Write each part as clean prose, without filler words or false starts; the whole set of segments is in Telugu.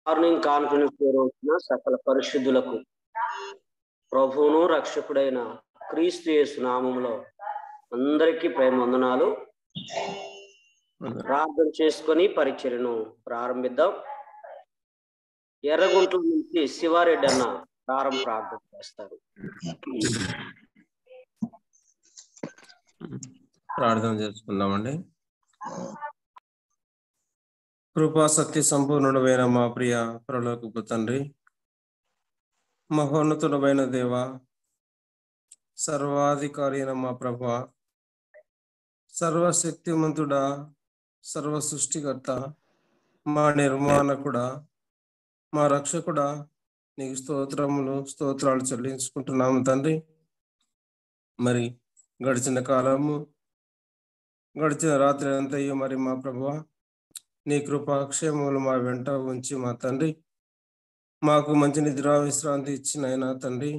మార్నింగ్ కాన్ఫరెన్స్ వచ్చిన సకల పరిశుద్ధులకు ప్రభువును రక్షకుడైన క్రీస్తు యేసు నామములో అందరికీ ప్రేమ వందనాలు. ప్రార్థన చేసుకొని పరిచర్యను ప్రారంభిద్దాం. ఎర్రగుంట్ల నుంచి శివారెడ్డి అన్న ప్రార్థన చేస్తారు. ప్రార్థన చేసుకుందామండి. కృపా సత్య సంపూర్ణుడమైన మా ప్రియ పరలోకపు తండ్రి, మహోన్నతుడమైన దేవ, సర్వాధికారి అయిన మా ప్రభా, సర్వశక్తిమంతుడా, సర్వ సృష్టికర్త, మా నిర్మాణకుడా, మా రక్షకుడా, నీకు స్తోత్రాలు చెల్లించుకుంటున్నాము తండ్రి. మరి గడిచిన కాలము, గడిచిన రాత్రి అంతయు మరి మా ప్రభువా, నీ కృపాక్షేమములు మా వెంట ఉంచి మా తండ్రి, మాకు మంచి నిద్ర విశ్రాంతి ఇచ్చిన అయినా తండ్రి,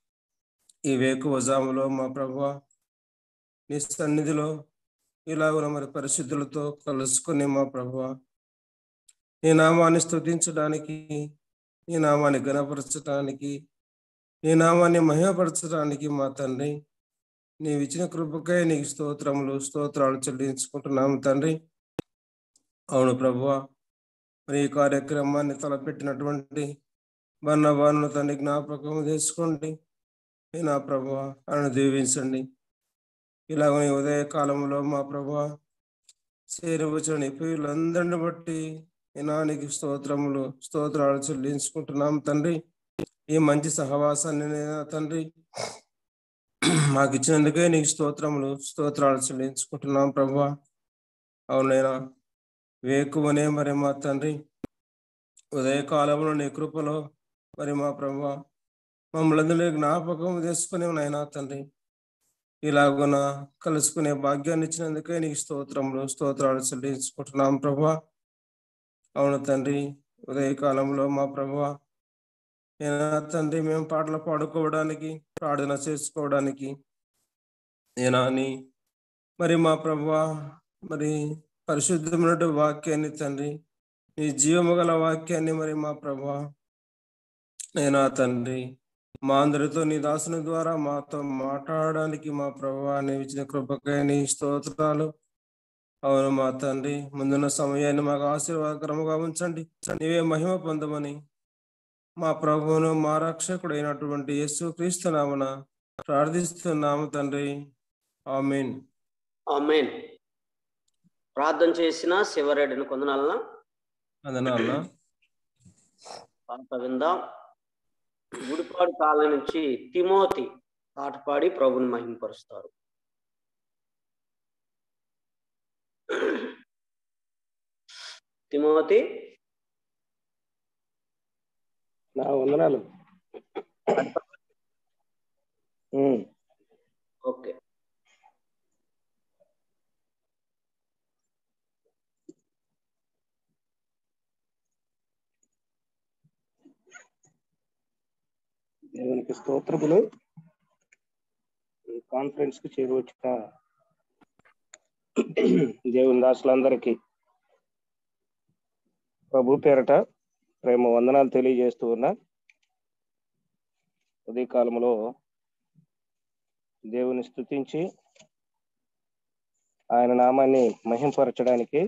ఈ వేకువజాములో మా ప్రభువా నీ సన్నిధిలో ఇలాగున మరి పరిశుద్ధులతో కలుసుకొని మా ప్రభువా నీ నామాన్ని స్తుతించడానికి, నీ నామాన్ని ఘనపరచడానికి, నీ నామాన్ని మహిమపరచడానికి మా తండ్రి నీవు ఇచ్చిన కృపకై నీకు స్తోత్రాలు చెల్లించుకుంటున్నాము తండ్రి. అవును ప్రభువా, మరి ఈ కార్యక్రమాన్ని తలపెట్టినటువంటి బర్నబాను తండ్రి జ్ఞాపకం చేసుకోండి. నా ప్రభువా ఆయన దీవించండి. ఇలాగ ఉదయ కాలంలో మా ప్రభువా చేరవచ్చిన ప్రియులందరిని బట్టి నీకు స్తోత్రాలు చెల్లించుకుంటున్నాం తండ్రి. ఈ మంచి సహవాసాన్ని తండ్రి మాకు ఇచ్చినందుకే నీకు స్తోత్రాలు చెల్లించుకుంటున్నాం ప్రభువా. అవునైనా వేకువనే మరి మా తండ్రి ఉదయకాలంలో నీ కృపలో మరి మా ప్రభువా మమ్మల్ని జ్ఞాపకం చేసుకుని నాయనా తండ్రి ఇలాగున కలుసుకునే భాగ్యాన్ని ఇచ్చినందుకే నీకు స్తోత్రాలు చెల్లించుకుంటున్నాం ప్రభువా. అవును తండ్రి, ఉదయకాలంలో మా ప్రభువా తండ్రి మేము పాటలు పాడుకోవడానికి, ప్రార్థన చేసుకోవడానికి నేనాని మరి మా ప్రభువా మరి పరిశుద్ధమైన వాక్యాన్ని తండ్రి, నీ జీవము గల వాక్యాన్ని మరి మా ప్రభువా నేనా తండ్రి మా అందరితో నీ దాసుని ద్వారా మాతో మాట్లాడడానికి మా ప్రభువా నీవు ఇచ్చిన కృపకై నీ స్తోత్రాలు. అవును మా తండ్రి, ముందున్న సమయాన్ని మాకు ఆశీర్వాదకరముగా ఉంచండి. నీవే మహిమ పొందమని మా ప్రభువును మా రక్షకుడైనటువంటి యేసుక్రీస్తు నామమున ప్రార్థిస్తున్నాము తండ్రి. ఆమేన్. ఆమేన్. ప్రార్థన చేసిన శివరెడ్డిని కొందనాలనా పాట విందాం. గుడిపాడు కాలం నుంచి తిమోతి పాట పాడి ప్రభుని మహిమపరుస్తారు. తిమోతి నా వందనాలు. ఓకే. దేవునికి స్తోత్రములు. ఈ కాన్ఫరెన్స్ కు చేరువచ్చిన దేవుని దాసులందరికీ ప్రభు పేరట ప్రేమ వందనాలు తెలియజేస్తూ ఉన్నా. ఉదయకాలంలో దేవుని స్తుతించి ఆయన నామాన్ని మహింపరచడానికి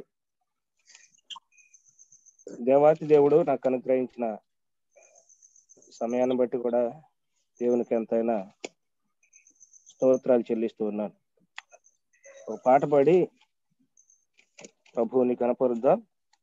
దేవాతి దేవుడు నాకు అనుగ్రహించిన సమయాన్ని బట్టి కూడా దేవునికి ఎంతైనా స్తోత్రాలు చెల్లిస్తూ ఉన్నాను. ఒక పాట పాడి ప్రభువుని కనపరుద్దాం.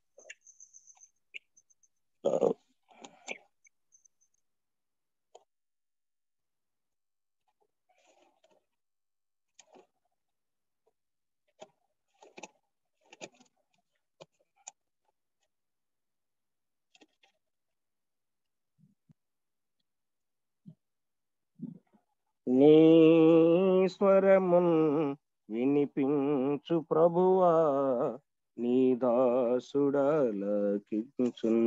నీ స్వరమున్ వినిపించు ప్రభువా, నీ దాసుడలకించున్.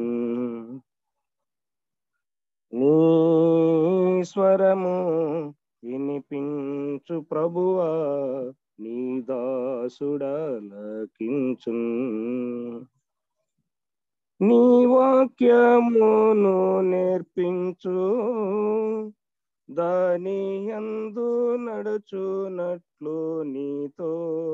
నీ స్వరము వినిపించు ప్రభువా, నీ దాసుడలకించున్. నీ వాక్యమును నేర్పించు, దాని యందు నడుచునట్లు నీతో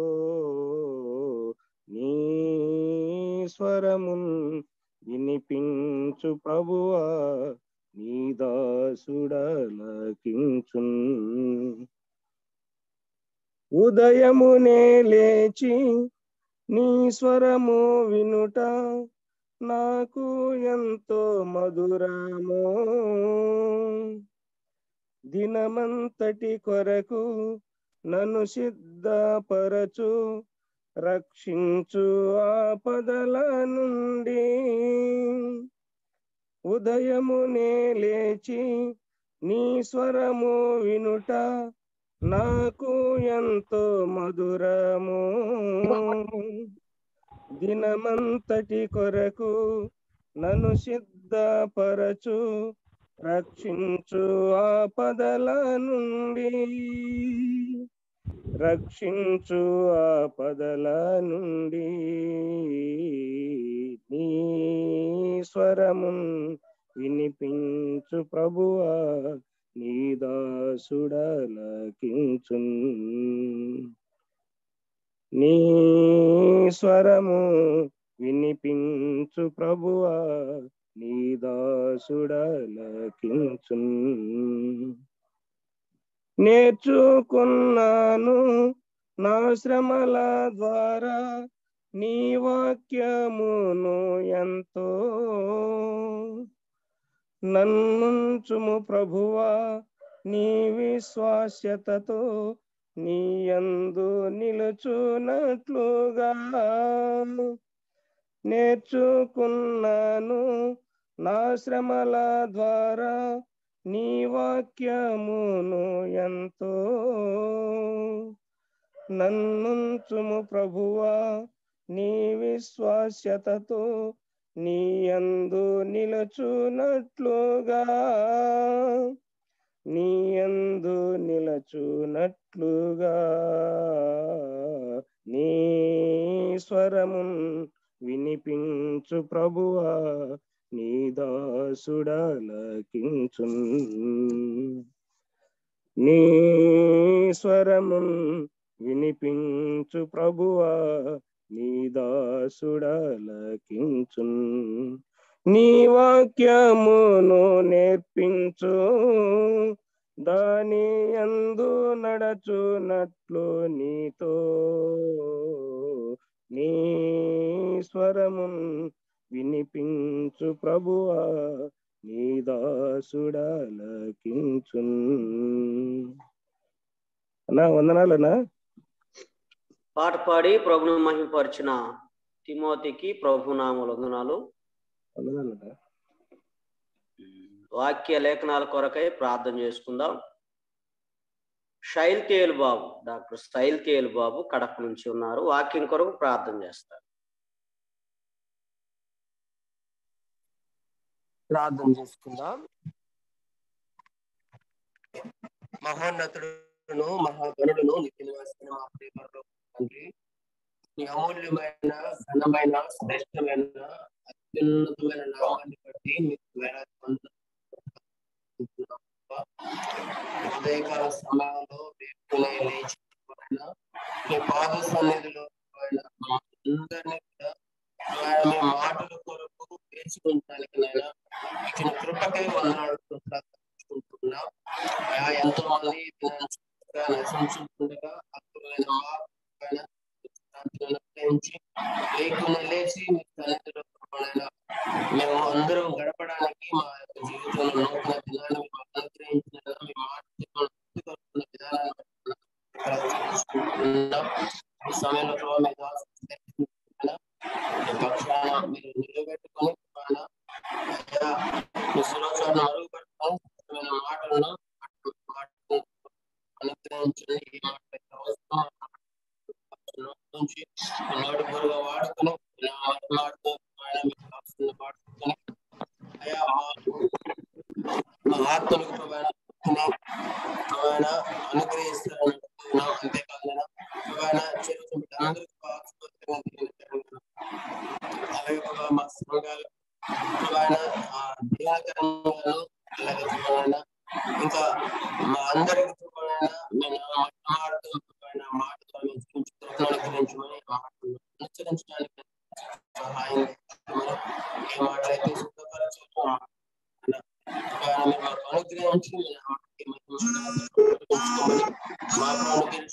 నీ స్వరమున్ వినిపించు ప్రభువా, నీ దాసుడలకించున్. ఉదయమునే లేచి నీ స్వరము వినుట నాకు ఎంతో మధురము. దినమంతటి కొరకు నన్ను సిద్ధపరచు, రక్షించు ఆపదల నుండి. ఉదయమునే లేచి నీ స్వరము వినుట నాకు ఎంతో మధురము. దినమంతటి కొరకు నన్ను సిద్ధపరచు, రక్షించు ఆపదల నుండి. రక్షించు ఆపదల నుండి. నీ స్వరమున్ వినిపించు ప్రభువా, నీ దాసుడలకించున్. నీ స్వరము వినిపించు ప్రభువా, నీ దాసుడలకించున్. నేర్చుకున్నాను నా శ్రమల ద్వారా నీ వాక్యమును ఎంతో. నన్నుంచుము ప్రభువా నీ విశ్వాస్యతతో, నీ యందు నిలుచునట్లుగా. నేర్చుకున్నాను నా శ్రమల ద్వారా నీ వాక్యమును ఎంతో. నన్నుంచుము ప్రభువా నీ విశ్వాస్యతతో, నీ యందు నిలుచునట్లుగా. నీ యందు నిలుచునట్లుగా. నీ స్వరమున్ వినిపించు ప్రభువా, నీ దాసుడలకించున్. నీ స్వరమున్ వినిపించు ప్రభువా, నీ దాసుడలకించున్. నీ వాక్యమును నేర్పించు, దాని యందు నడచునట్లు నీతో నీ స్వరమున్ వినిపించు ప్రభువా, నీ దాసుడలకించున్. అన్నా వందనాలన్నా. పాట పాడి ప్రభును మహిమపరిచిన తిమోతికి ప్రభునామముల వందనాలు. వందనాలన్నా. వాక్య లేఖనాల కొరకై ప్రార్థన చేసుకుందాం. శైల్తేలు బాబు, డాక్టర్ శైల్తేలు బాబు కడప నుంచి ఉన్నారు. వాక్యం కొరకు ప్రార్థన చేస్తారు. ప్రార్థన చేసుకుందాం. మహోన్నతుడును మహాగణుడును నిత్య నివాసిన మా ప్రియమైన తండ్రి, నీ అమూల్యమైన ఘనమైన శ్రేష్టమైన అత్యున్నతమైన నామాన్ని బట్టి మీకు వేలాది వందనాలు. ఉదయకాల సమయంలో లేచి మీ పాద సన్నిధిలో అందరినీ కూడా మీ మాటల కొరకు వేసుకుంటానికి నైనా ఇచ్చిన కృపకై వందనాలు తెలుసుకుంటున్నాం. ఎంతో మంది నశించుకుండగా అద్భుతమైన లేకుండా లేచి మీ సన్నిధిలో మేము అందరం గడపడానికి మా యొక్క జీవితంలో నూతన దినాన్ని అనుగ్రహించిన మీ మాట విధానాన్ని ఈ సమయంలో పక్షాన మీరు నిలబెట్టుకొని మీ సురక్షను మరుగుపడుతున్న మాటలను అనుగ్రహించండి. ఈ మాట నోటి పొరుగా వాడుకొని ఆత్మలకు అనుగ్రహిస్తారని అంతేకాదు అలాగే మా సంఘాలకు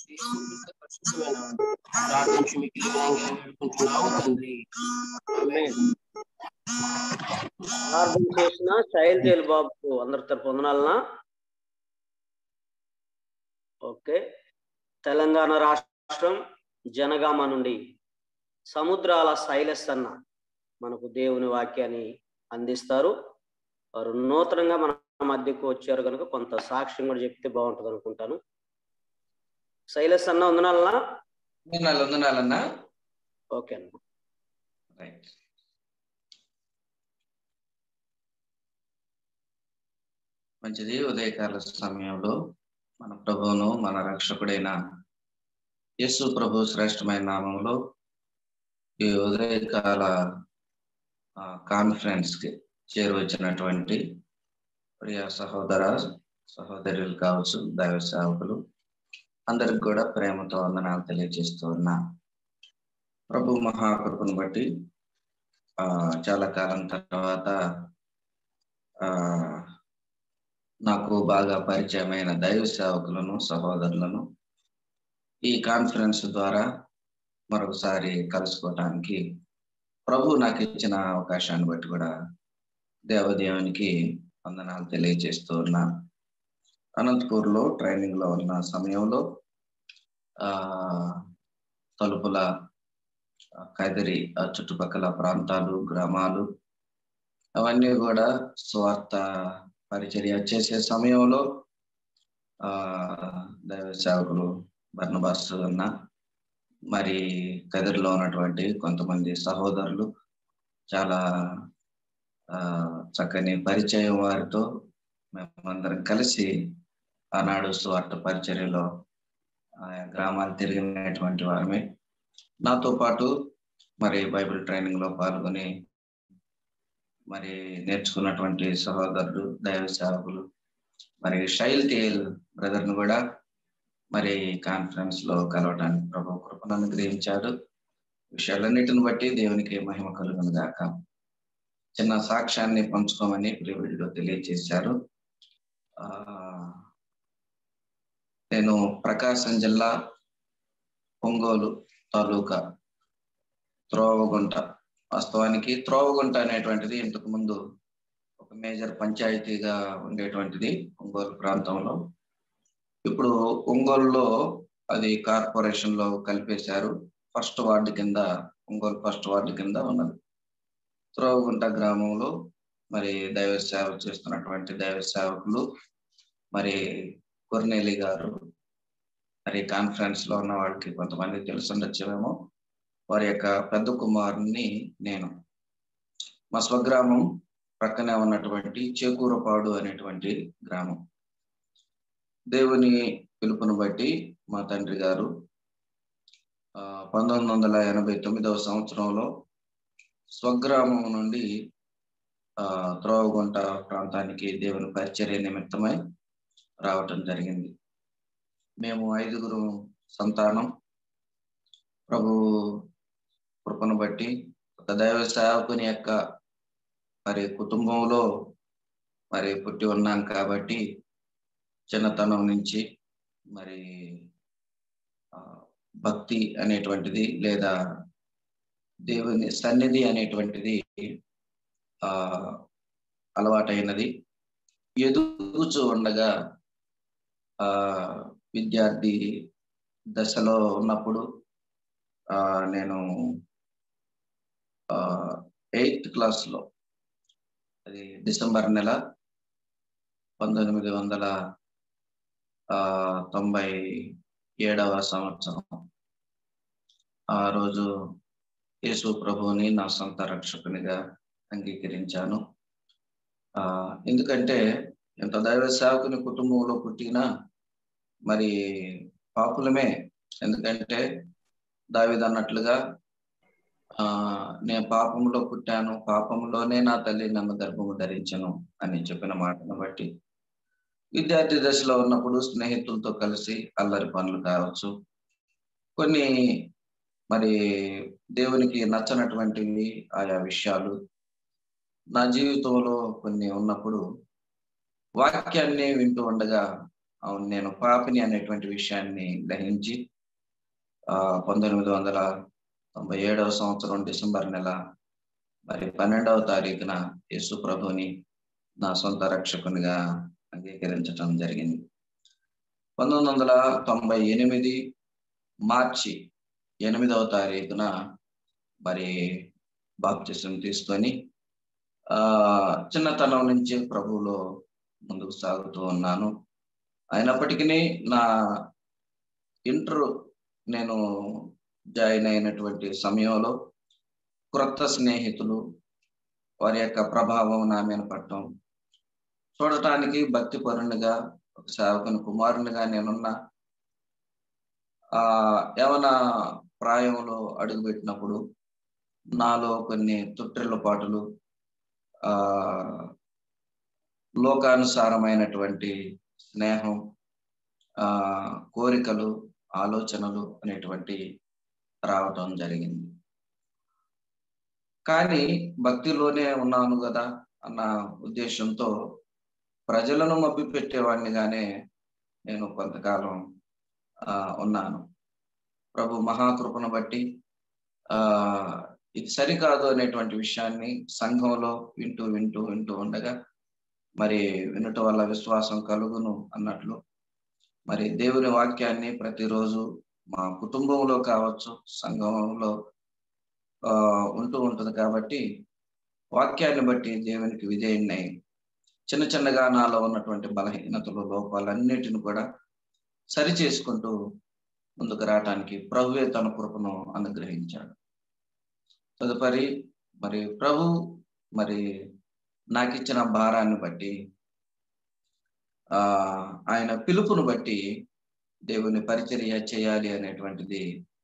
ప్రార్థించి మీకు వేడుకుంటున్నాము తండ్రి. ఆమేన్. ప్రార్థన చేసిన శైలజేలు బాబు అందరి తరపు వందనాలనా. ఓకే. తెలంగాణ రాష్ట్రం జనగామ నుండి సముద్రాల శైలస్ అన్న మనకు దేవుని వాక్యాన్ని అందిస్తారు. వారు నూతనంగా మన మధ్యకు వచ్చారు కనుక కొంత సాక్ష్యం కూడా చెప్తే బాగుంటుంది అనుకుంటాను. శైలస్ అన్న వందనాలనా. వందనాలన్నా. ఓకే అన్న. రైట్. మంచిది. ఉదయకాల సమయంలో మన ప్రభువును మన రక్షకుడైన యేసు ప్రభు శ్రేష్టమైన నామంలో ఈ ఉదయకాల కాన్ఫరెన్స్ కి చేరువచ్చినటువంటి ప్రియ సహోదర సహోదరులు కావచ్చు, దైవ సేవకులు అందరికి కూడా ప్రేమతో వందనాలు తెలియజేస్తూ ఉన్నా. ప్రభు మహాకృపను బట్టి చాలా కాలం తర్వాత నాకు బాగా పరిచయమైన దైవ సేవకులను సహోదరులను ఈ కాన్ఫరెన్స్ ద్వారా మరొకసారి కలుసుకోవటానికి ప్రభు నాకు ఇచ్చిన అవకాశాన్ని బట్టి కూడా దేవదేవునికి వందనాలు తెలియజేస్తూ ఉన్నా. అనంతపూర్లో ట్రైనింగ్ లో ఉన్న సమయంలో తలుపుల కదిరి చుట్టుపక్కల ప్రాంతాలు గ్రామాలు అవన్నీ కూడా స్వార్థ పరిచర్య చేసే సమయంలో దైవ సేవకులు బర్నబాస్ అన్న మరి కదిరిలో ఉన్నటువంటి కొంతమంది సహోదరులు చాలా చక్కని పరిచయం వారితో మేమందరం కలిసి ఆనాడు స్వార్థ పరిచర్యలో గ్రామాలు తిరిగినటువంటి వారమే. నాతో పాటు మరి బైబిల్ ట్రైనింగ్ లో పాల్గొని మరి నేర్చుకున్నటువంటి సహోదరులు దైవ సేవకులు మరి శైల్ టేల్ బ్రదర్ ను కూడా మరి కాన్ఫరెన్స్ లో కలవడానికి ప్రభు కృపను అనుగ్రహించాడు. విషయాలన్నిటిని బట్టి దేవునికి మహిమ కలుగును గాక. చిన్న సాక్ష్యాన్ని పంచుకోమని ప్రియుడిలో తెలియజేశారు. నేను ప్రకాశం జిల్లా ఒంగోలు తాలూకా త్రోవగుంట, వాస్తవానికి త్రోవగుంట అనేటువంటిది ఇంతకు ముందు ఒక మేజర్ పంచాయతీగా ఉండేటువంటిది ఒంగోలు ప్రాంతంలో. ఇప్పుడు ఒంగోలులో అది కార్పొరేషన్ లో కలిపేశారు. ఫస్ట్ వార్డు కింద, ఒంగోలు ఫస్ట్ వార్డు కింద ఉన్నది. త్రోవగుంట గ్రామంలో మరి దైవ సేవ చేస్తున్నటువంటి దైవ సేవకులు మరి కొర్నేలి గారు, మరి కాన్ఫరెన్స్ లో ఉన్న వాళ్ళకి కొంతమంది తెలుసుండొచ్చేమో, వారి యొక్క పెద్ద కుమారుని నేను. మా స్వగ్రామం ప్రక్కనే ఉన్నటువంటి చేకూరపాడు అనేటువంటి గ్రామం. దేవుని పిలుపును బట్టి మా తండ్రి గారు 1989వ సంవత్సరంలో స్వగ్రామం నుండి త్రోవగుంట ప్రాంతానికి దేవుని పరిచర్య నిమిత్తమై రావటం జరిగింది. మేము 5గురు సంతానం. ప్రభు కృపను బట్టి ఒక దైవ సేవకుని యొక్క మరి కుటుంబంలో మరి పుట్టి ఉన్నాం కాబట్టి చిన్నతనం నుంచి మరి భక్తి అనేటువంటిది లేదా దేవుని సన్నిధి అనేటువంటిది అలవాటైనది. ఎదుగుచూ ఉండగా విద్యార్థి దశలో ఉన్నప్పుడు నేను 8th క్లాస్లో, అది డిసెంబర్ నెల 1997వ సంవత్సరం, ఆ రోజు యేసు ప్రభువుని నా సొంత రక్షకునిగా అంగీకరించాను. ఎందుకంటే ఎంత దైవ సేవకుని కుటుంబంలో పుట్టినా మరి పాపులమే. ఎందుకంటే దావీదు అన్నట్లుగా నేను పాపంలో పుట్టాను, పాపంలోనే నా తల్లి నన్ను గర్భము ధరించను అని చెప్పిన మాటను బట్టి విద్యార్థి దశలో ఉన్నప్పుడు స్నేహితులతో కలిసి అల్లరి పనులు కావచ్చు, కొన్ని మరి దేవునికి నచ్చనటువంటివి ఆయా విషయాలు నా జీవితంలో కొన్ని ఉన్నప్పుడు వాక్యాన్ని వింటూ ఉండగా అవును, నేను పాపిని అనేటువంటి విషయాన్ని గ్రహించి 1997వ సంవత్సరం డిసెంబర్ నెల మరి 12వ తారీఖున యేసు ప్రభుని నా సొంత రక్షకునిగా అంగీకరించడం జరిగింది. 1998 మార్చి 8వ తారీఖున మరి బాప్తిసం తీసుకొని చిన్నతనం నుంచి ప్రభువులో ముందుకు సాగుతూ ఉన్నాను. అయినప్పటికీ నా ఇంటర్ నేను జాయిన్ అయినటువంటి సమయంలో క్రొత్త స్నేహితులు, వారి యొక్క ప్రభావం నా మీద పడటం, చూడటానికి భక్తిపరునిగా, ఒక సేవకుని కుమారునిగా నేనున్న యవన ప్రాయంలో అడుగుపెట్టినప్పుడు నాలో కొన్ని తొట్టిల్లపాటులు, లోకానుసారమైనటువంటి స్నేహం, కోరికలు, ఆలోచనలు అనేటువంటి రావటం జరిగింది. కానీ భక్తిలోనే ఉన్నాను కదా అన్న ఉద్దేశంతో ప్రజలను మభ్య పెట్టేవాడినిగానే నేను కొంతకాలం ఉన్నాను. ప్రభు మహాకృపను బట్టి ఇది సరికాదు అనేటువంటి విషయాన్ని సంఘంలో వింటూ వింటూ వింటూ ఉండగా మరి వినటం వల్ల విశ్వాసం కలుగును అన్నట్లు మరి దేవుని వాక్యాన్ని ప్రతిరోజు మా కుటుంబంలో కావచ్చు, సంఘంలో ఉంటూ ఉంటుంది కాబట్టి వాక్యాన్ని బట్టి దేవునికి విధేయున్నై చిన్న చిన్నగా నాలో ఉన్నటువంటి బలహీనతలు, లోపాలన్నిటిని కూడా సరి చేసుకుంటూ ముందుకు రావటానికి ప్రభువే తన కృపను అనుగ్రహించాడు. తదుపరి మరి ప్రభు మరి నాకు ఇచ్చిన భారాన్ని బట్టి, ఆయన పిలుపును బట్టి దేవుని పరిచర్య చేయాలి అనేటువంటిది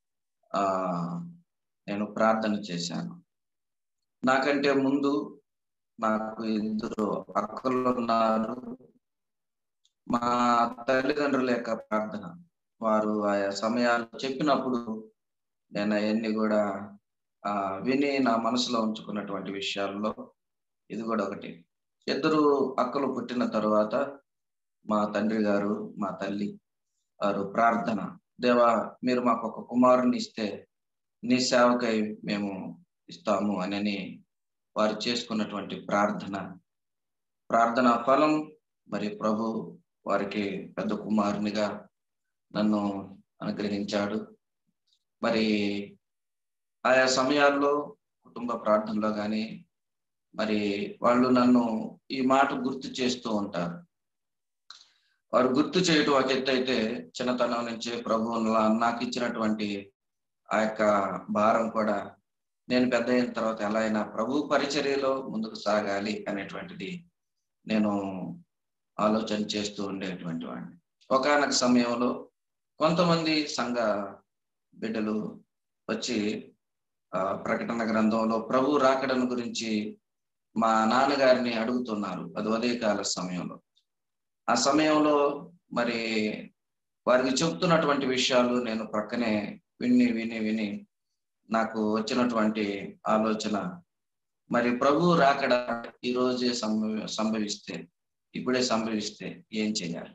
నేను ప్రార్థన చేశాను. నాకంటే ముందు నాకు 2 అక్కలు ఉన్నారు. మా తల్లిదండ్రుల యొక్క ప్రార్థన, వారు ఆయా సమయాలు చెప్పినప్పుడు నేను అవన్నీ కూడా విని నా మనసులో ఉంచుకున్నటువంటి విషయాల్లో ఇది కూడా ఒకటి. 2 అక్కలు పుట్టిన తరువాత మా తండ్రి గారు, మా తల్లి వారు ప్రార్థన, దేవా మీరు మాకు ఒక కుమారుని ఇస్తే నీ సేవకై మేము ఇస్తాము అని వారు చేసుకున్నటువంటి ప్రార్థన ఫలం మరి ప్రభు వారికి పెద్ద కుమారునిగా నన్ను అనుగ్రహించాడు. మరి ఆయా సమయాల్లో కుటుంబ ప్రార్థనలో కానీ మరి వాళ్ళు నన్ను ఈ మాట గుర్తు చేస్తూ ఉంటారు. వారు గుర్తు చేయడం ఒక ఎత్తు అయితే, చిన్నతనం నుంచి ప్రభు నాకు ఇచ్చినటువంటి ఆ యొక్క భారం కూడా నేను పెద్ద అయిన తర్వాత ఎలా అయినా ప్రభు పరిచర్యలో ముందుకు సాగాలి అనేటువంటిది నేను ఆలోచన చేస్తూ ఉండేటువంటి వాడిని. ఒకానొక సమయంలో కొంతమంది సంఘ బిడ్డలు వచ్చి ప్రకటన గ్రంథంలో ప్రభు రాకడను గురించి మా నాన్నగారిని అడుగుతున్నారు. అది ఉదయకాల సమయంలో. ఆ సమయంలో మరి వారికి చెప్తున్నటువంటి విషయాలు నేను ప్రక్కనే విని నాకు వచ్చినటువంటి ఆలోచన, మరి ప్రభు రాకడ ఈ రోజే సంభవిస్తే, ఇప్పుడే సంభవిస్తే ఏం చేయాలి?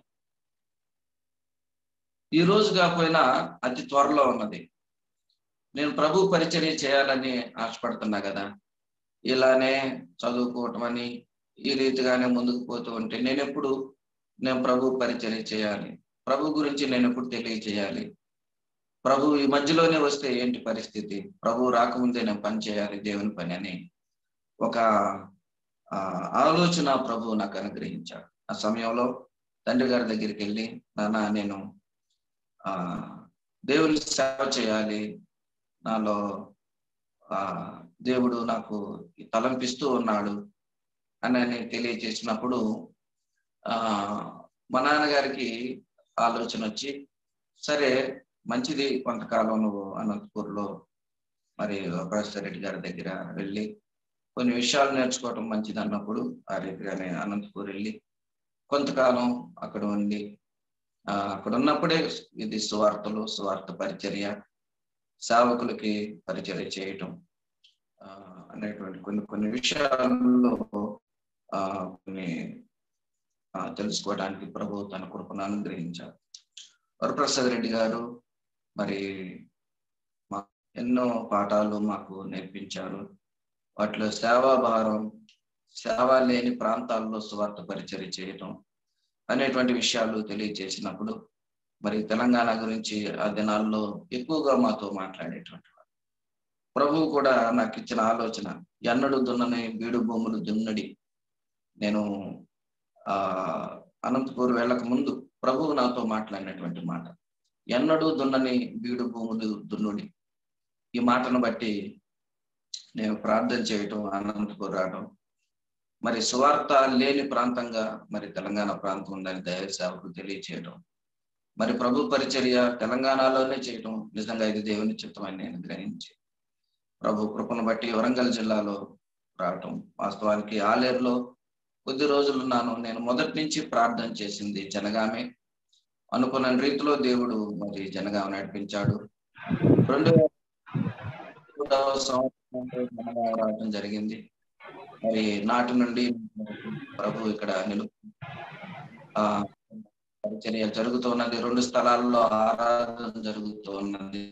ఈ రోజు కాకపోయినా అతి త్వరలో ఉన్నది. నేను ప్రభు పరిచర్య చేయాలని ఆశపడుతున్నా కదా, ఇలానే చదువుకోవటం అని ఈ రీతిగానే ముందుకు పోతూ ఉంటే నేను ప్రభు పరిచర్య చేయాలి, ప్రభు గురించి నేను ఎప్పుడు తెలియచేయాలి, ప్రభు ఈ మధ్యలోనే వస్తే ఏంటి పరిస్థితి, ప్రభు రాకముందే నేను పని చేయాలి దేవుని పని అని ఒక ఆలోచన ప్రభు నాకు అనుగ్రహించాడు. ఆ సమయంలో తండ్రి గారి దగ్గరికి వెళ్ళి, నాన్న నేను దేవుని సేవ చేయాలి, నాలో దేవుడు నాకు తలంపిస్తూ ఉన్నాడు అని తెలియజేసినప్పుడు మా నాన్నగారికి ఆలోచన వచ్చి, సరే మంచిది, కొంతకాలం నువ్వు అనంతపూర్లో మరి ప్రొఫెసర్ రెడ్డి గారి దగ్గర వెళ్ళి కొన్ని విషయాలు నేర్చుకోవటం మంచిది అన్నప్పుడు ఆ రీతిగానే అనంతపూర్ వెళ్ళి కొంతకాలం అక్కడ ఉండి అక్కడ ఉన్నప్పుడే ఇది సువార్త పరిచర్య, సేవకులకి పరిచర్య చేయటం అనేటువంటి కొన్ని విషయాల్లో కొన్ని తెలుసుకోవడానికి ప్రభు తన కృపను అనుగ్రహించారు. వరప్రసాద్ రెడ్డి గారు మరి ఎన్నో పాఠాలు మాకు నేర్పించారు. వాటిలో సేవాభారం, సేవ లేని ప్రాంతాల్లో సువార్త పరిచర్య చేయటం అనేటువంటి విషయాలు తెలియజేసినప్పుడు మరి తెలంగాణ గురించి ఆ దినాల్లో ఎక్కువగా మాతో మాట్లాడేటువంటి వారు. ప్రభువు కూడా నాకు ఇచ్చిన ఆలోచన, ఎన్నడు దున్నని బీడు భూములు దున్నడి. నేను అనంతపూర్ వెళ్ళక ముందు ప్రభువు నాతో మాట్లాడినటువంటి మాట, ఎన్నడూ దున్నని బీడు భూములు దున్నుడి. ఈ మాటను బట్టి నేను ప్రార్థన చేయటం, అనంతపూర్ రావడం, మరి సువార్త లేని ప్రాంతంగా మరి తెలంగాణ ప్రాంతం ఉందని దైవ సేవకు తెలియచేయడం, మరి ప్రభు పరిచర్య తెలంగాణలోనే చేయటం నిజంగా ఇది దేవుని చిత్తం అని నేను గ్రహించి ప్రభు కృపను బట్టి వరంగల్ జిల్లాలో రావటం. వాస్తవానికి ఆలేరులో కొద్ది రోజులున్నాను. నేను మొదటి నుంచి ప్రార్థన చేసింది జనగామే. అనుకున్న రీతిలో దేవుడు మరి జనగామ నడిపించాడు. 2000 సంవత్సరం జనగామ రావటం జరిగింది. మరి నాటి నుండి ప్రభు ఇక్కడ పరిచర్య జరుగుతున్నది. 2 స్థలాల్లో ఆరాధన జరుగుతున్నది.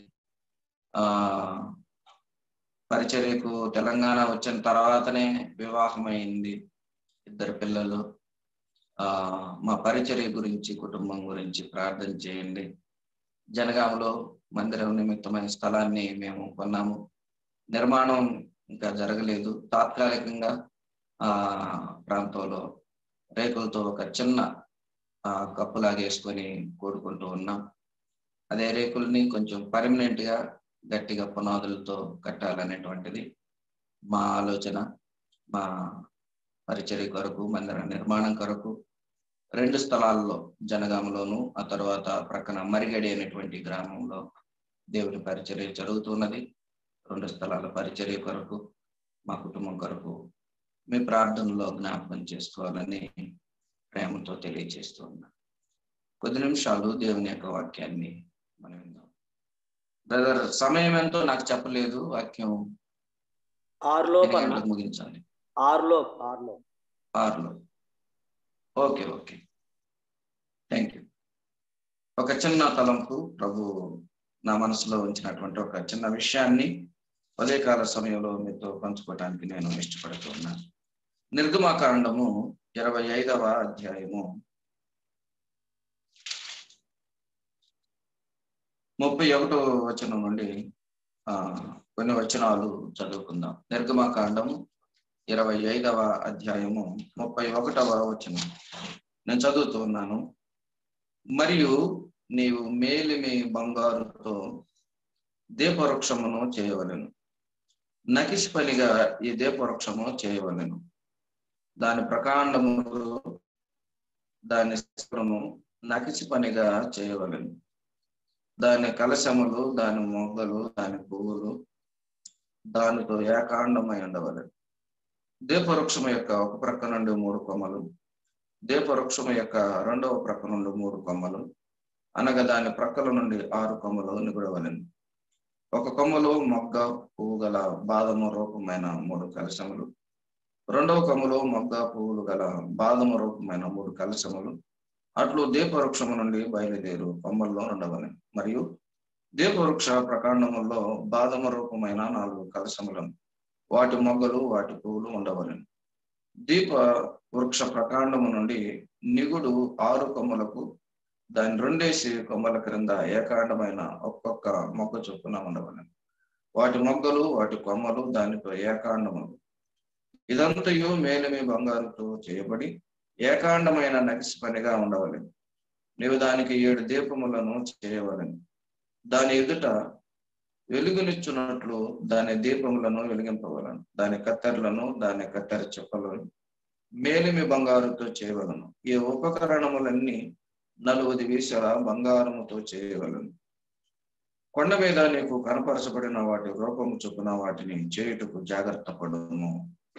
పరిచర్యకు తెలంగాణ వచ్చిన తర్వాతనే వివాహం అయింది, 2 పిల్లలు. మా పరిచర్య గురించి, కుటుంబం గురించి ప్రార్థన చేయండి. జనగామలో మందిరం నిమిత్తమైన స్థలాన్ని మేము కొన్నాము. నిర్మాణం ఇంకా జరగలేదు. తాత్కాలికంగా ప్రాంతంలో రేకులతో ఒక చిన్న కప్పులాగేసుకొని కూడుకుంటూ ఉన్నాం. అదే రేకుల్ని కొంచెం పర్మనెంట్ గా గట్టిగా పునాదులతో కట్టాలనేటువంటిది మా ఆలోచన. మా పరిచర్య కొరకు, మందిర నిర్మాణం కొరకు 2 స్థలాల్లో, జనగామలోను, ఆ తర్వాత ప్రక్కన మరిగడి అనేటువంటి గ్రామంలో దేవుని పరిచర్య జరుగుతున్నది. 2 స్థలాల పరిచర్య కొరకు, మా కుటుంబం కొరకు మీ ప్రార్థనలో జ్ఞాపకం చేసుకోవాలని ప్రేమతో తెలియజేస్తూ ఉన్నాను. కొద్ది నిమిషాలు దేవుని యొక్క వాక్యాన్ని మనం విందాం. బ్రదర్, సమయం ఎంతో నాకు చెప్పలేదు. వాక్యం 6 ముగించాలి. 6 ఓకే, థ్యాంక్ యూ. ఒక చిన్న తలంపు ప్రభు నా మనసులో ఉంచినటువంటి ఒక చిన్న విషయాన్ని ఉదయకాల సమయంలో మీతో పంచుకోవటానికి నేను ఇష్టపడుతున్నాను. నిర్గమకాండము 25వ అధ్యాయము 31వ వచనం నుండి కొన్ని వచనాలు చదువుకుందాం. నిర్గమకాండము 25వ అధ్యాయము 31వ వచనం నేను చదువుతూ ఉన్నాను. మరియు నీవు మేలిమి బంగారుతో దీపవృక్షమును చేయవలెను, నకిషి పనిగా ఈ దీపవృక్షము చేయవలెను. దాని ప్రకాండములు, దాని శిఖరము నకిషి పనిగా చేయవలెను. దాని కలశములు, దాని మొగ్గలు, దాని పువ్వులు దానితో ఏకాండమై ఉండవలెను. దీపవృక్షము యొక్క ఒక ప్రక్క నుండి 3 కొమ్మలు, దీపవృక్షము యొక్క 2వ ప్రక్క నుండి 3 కొమ్మలు, అనగా దాని ప్రక్కల నుండి 6 కొమ్మలు నిగుడవలెను. ఒక కొమ్మలో మొగ్గ పువ్వు గల బాదము రూపమైన 3 కలశములు, 2వ కొమ్మలో మొగ్గ పువ్వులు గల బాదము రూపమైన 3 కలశములు అట్లు దీపవృక్షము నుండి బయలుదేరు కొమ్మల్లో ఉండవలెను. మరియు దీపవృక్ష ప్రకాండముల్లో బాదము రూపమైన 4 కలశములను, వాటి మొగ్గలు, వాటి పువ్వులు ఉండవలెను. దీప వృక్ష ప్రకాండము నుండి నిగుడు 6 కొమ్మలకు, దాని 2 కొమ్మల క్రింద ఏకాండమైన ఒక్కొక్క మొగ్గ చొప్పున ఉండవలెను. వాటి మొగ్గలు, వాటి కొమ్మలు దానితో ఏకాండములు. ఇదంతయు మేలిమి బంగారుతో చేయబడి ఏకాండమైన నకిషి పనిగా ఉండవలెను. నీవు దానికి 7 దీపములను చేయవలెను. దాని ఎదుట వెలుగునిచ్చున్నట్లు దాని దీపములను వెలిగింపవలను. దాని కత్తెరలను, దాని కత్తెర చెప్పులను మేలిమి బంగారుతో చేయవలను. ఈ ఉపకరణములన్నీ 40 వీసల బంగారముతో చేయవలను. కొండ మీద నీకు కనపరచబడిన వాటి రూపము చొప్పున వాటిని చేయుటకు జాగ్రత్త పడును.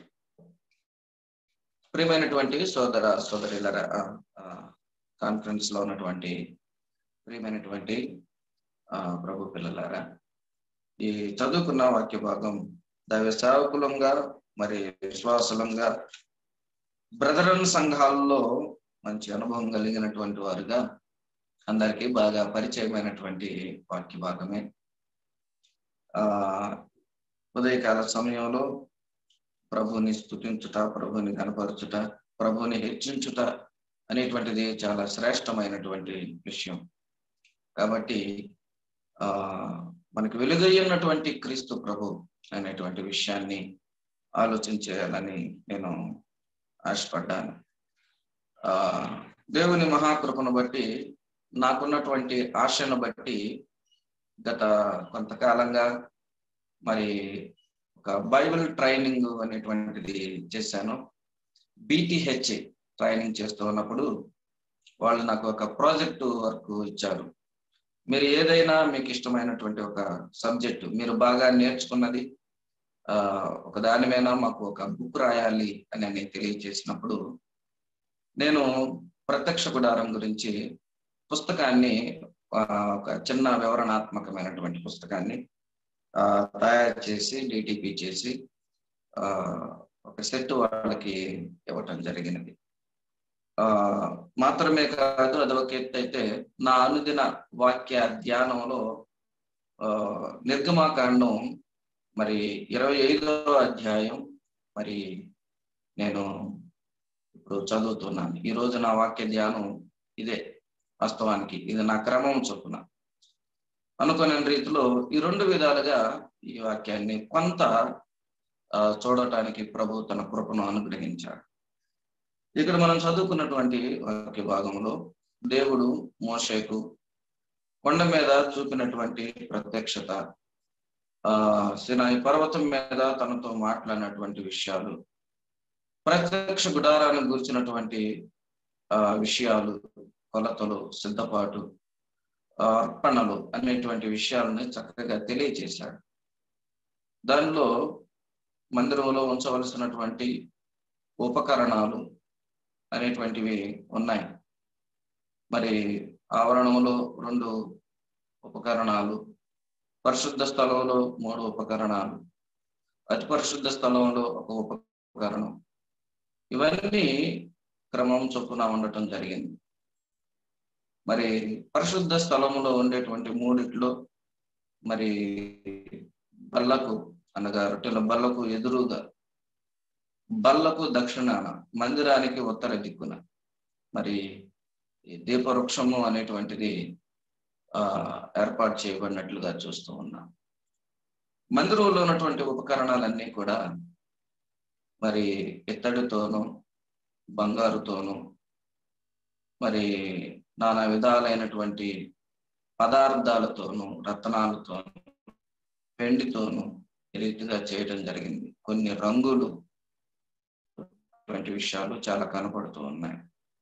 ప్రియమైనటువంటి సోదర సోదరులరా, కాన్ఫరెన్స్ లో ఉన్నటువంటి ప్రియమైనటువంటి ప్రభు పిల్లలారా, ఈ చదువుకున్న వాక్య భాగం దైవ సేవకులంగా మరి విశ్వాసులంగా బ్రదరన్ సంఘాల్లో మంచి అనుభవం కలిగినటువంటి వారుగా అందరికీ బాగా పరిచయమైనటువంటి వాక్య భాగమే. ఉదయకాల సమయంలో ప్రభుని స్తుతించుట, ప్రభుని కనపరచుట, ప్రభుని హెచ్చించుట అనేటువంటిది చాలా శ్రేష్టమైనటువంటి విషయం. కాబట్టి మనకు వెలుగయ్యున్నటువంటి క్రీస్తు ప్రభు అనేటువంటి విషయాన్ని ఆలోచించేయాలని నేను ఆశపడ్డాను. దేవుని మహాకృపను బట్టి, నాకున్నటువంటి ఆశను బట్టి గత కొంతకాలంగా మరి ఒక బైబిల్ ట్రైనింగ్ అనేటువంటిది చేశాను. BTH ట్రైనింగ్ చేస్తూ ఉన్నప్పుడు వాళ్ళు నాకు ఒక ప్రాజెక్టు వర్క్ ఇచ్చారు. మీరు ఏదైనా మీకు ఇష్టమైనటువంటి ఒక సబ్జెక్టు మీరు బాగా నేర్చుకున్నది ఒక దాని మీద మాకు ఒక బుక్ రాయాలి అని తెలియజేసినప్పుడు నేను ప్రత్యక్ష గుడారం గురించి పుస్తకాన్ని, ఒక చిన్న వివరణాత్మకమైనటువంటి పుస్తకాన్ని తయారు చేసి DTP చేసి ఒక సెట్ వాళ్ళకి ఇవ్వటం జరిగినది. మాత్రమే కాదు, అది ఒక ఎత్తు అయితే, నా అనుదిన వాక్య ధ్యానంలో నిర్గమాకాండం మరి 25వ అధ్యాయం మరి నేను ఇప్పుడు చదువుతున్నాను. ఈ రోజు నా వాక్య ధ్యానం ఇదే. వాస్తవానికి ఇది నా క్రమం చొప్పున అనుకునే రీతిలో ఈ 2 విధాలుగా ఈ వాక్యాన్ని కొంత చూడటానికి ప్రభు తన కృపను అనుగ్రహించాడు. ఇక్కడ మనం చదువుకున్నటువంటి వాక్య భాగంలో దేవుడు మోషేకు కొండ మీద చూపినటువంటి ప్రత్యక్షత, సినాయి పర్వతం మీద తనతో మాట్లాడినటువంటి విషయాలు, ప్రత్యక్ష గుడారాన్ని గురించినటువంటి విషయాలు, కొలతలు, సిద్ధపాటు, అర్పణలు అనేటువంటి విషయాలని చక్కగా తెలియజేశాడు. దానిలో మందిరంలో ఉంచవలసినటువంటి ఉపకరణాలు అనేటువంటివి ఉన్నాయి. మరి ఆవరణంలో 2 ఉపకరణాలు, పరిశుద్ధ స్థలంలో 3 ఉపకరణాలు, అతి పరిశుద్ధ స్థలంలో 1 ఉపకరణం, ఇవన్నీ క్రమం చొప్పున ఉండటం జరిగింది. మరి పరిశుద్ధ స్థలంలో ఉండేటువంటి 3 మరి బల్లకు అనగా రొట్టెల బల్లకు ఎదురుగా, బల్లకు దక్షిణాన, మందిరానికి ఉత్తర దిక్కున మరి దీపవృక్షము అనేటువంటిది ఏర్పాటు చేయబడినట్లుగా చూస్తూ ఉన్నాం. మందిరంలో ఉన్నటువంటి ఉపకరణాలన్నీ కూడా మరి ఇత్తడితోనూ, బంగారుతోనూ, మరి నానా విధాలైనటువంటి పదార్థాలతోనూ, రత్నాలతోనూ, వెండితోనూ ఈ రీతిగా చేయటం జరిగింది. కొన్ని రంగులు వంటి విషయాలు చాలా కనపడుతూ ఉన్నాయి.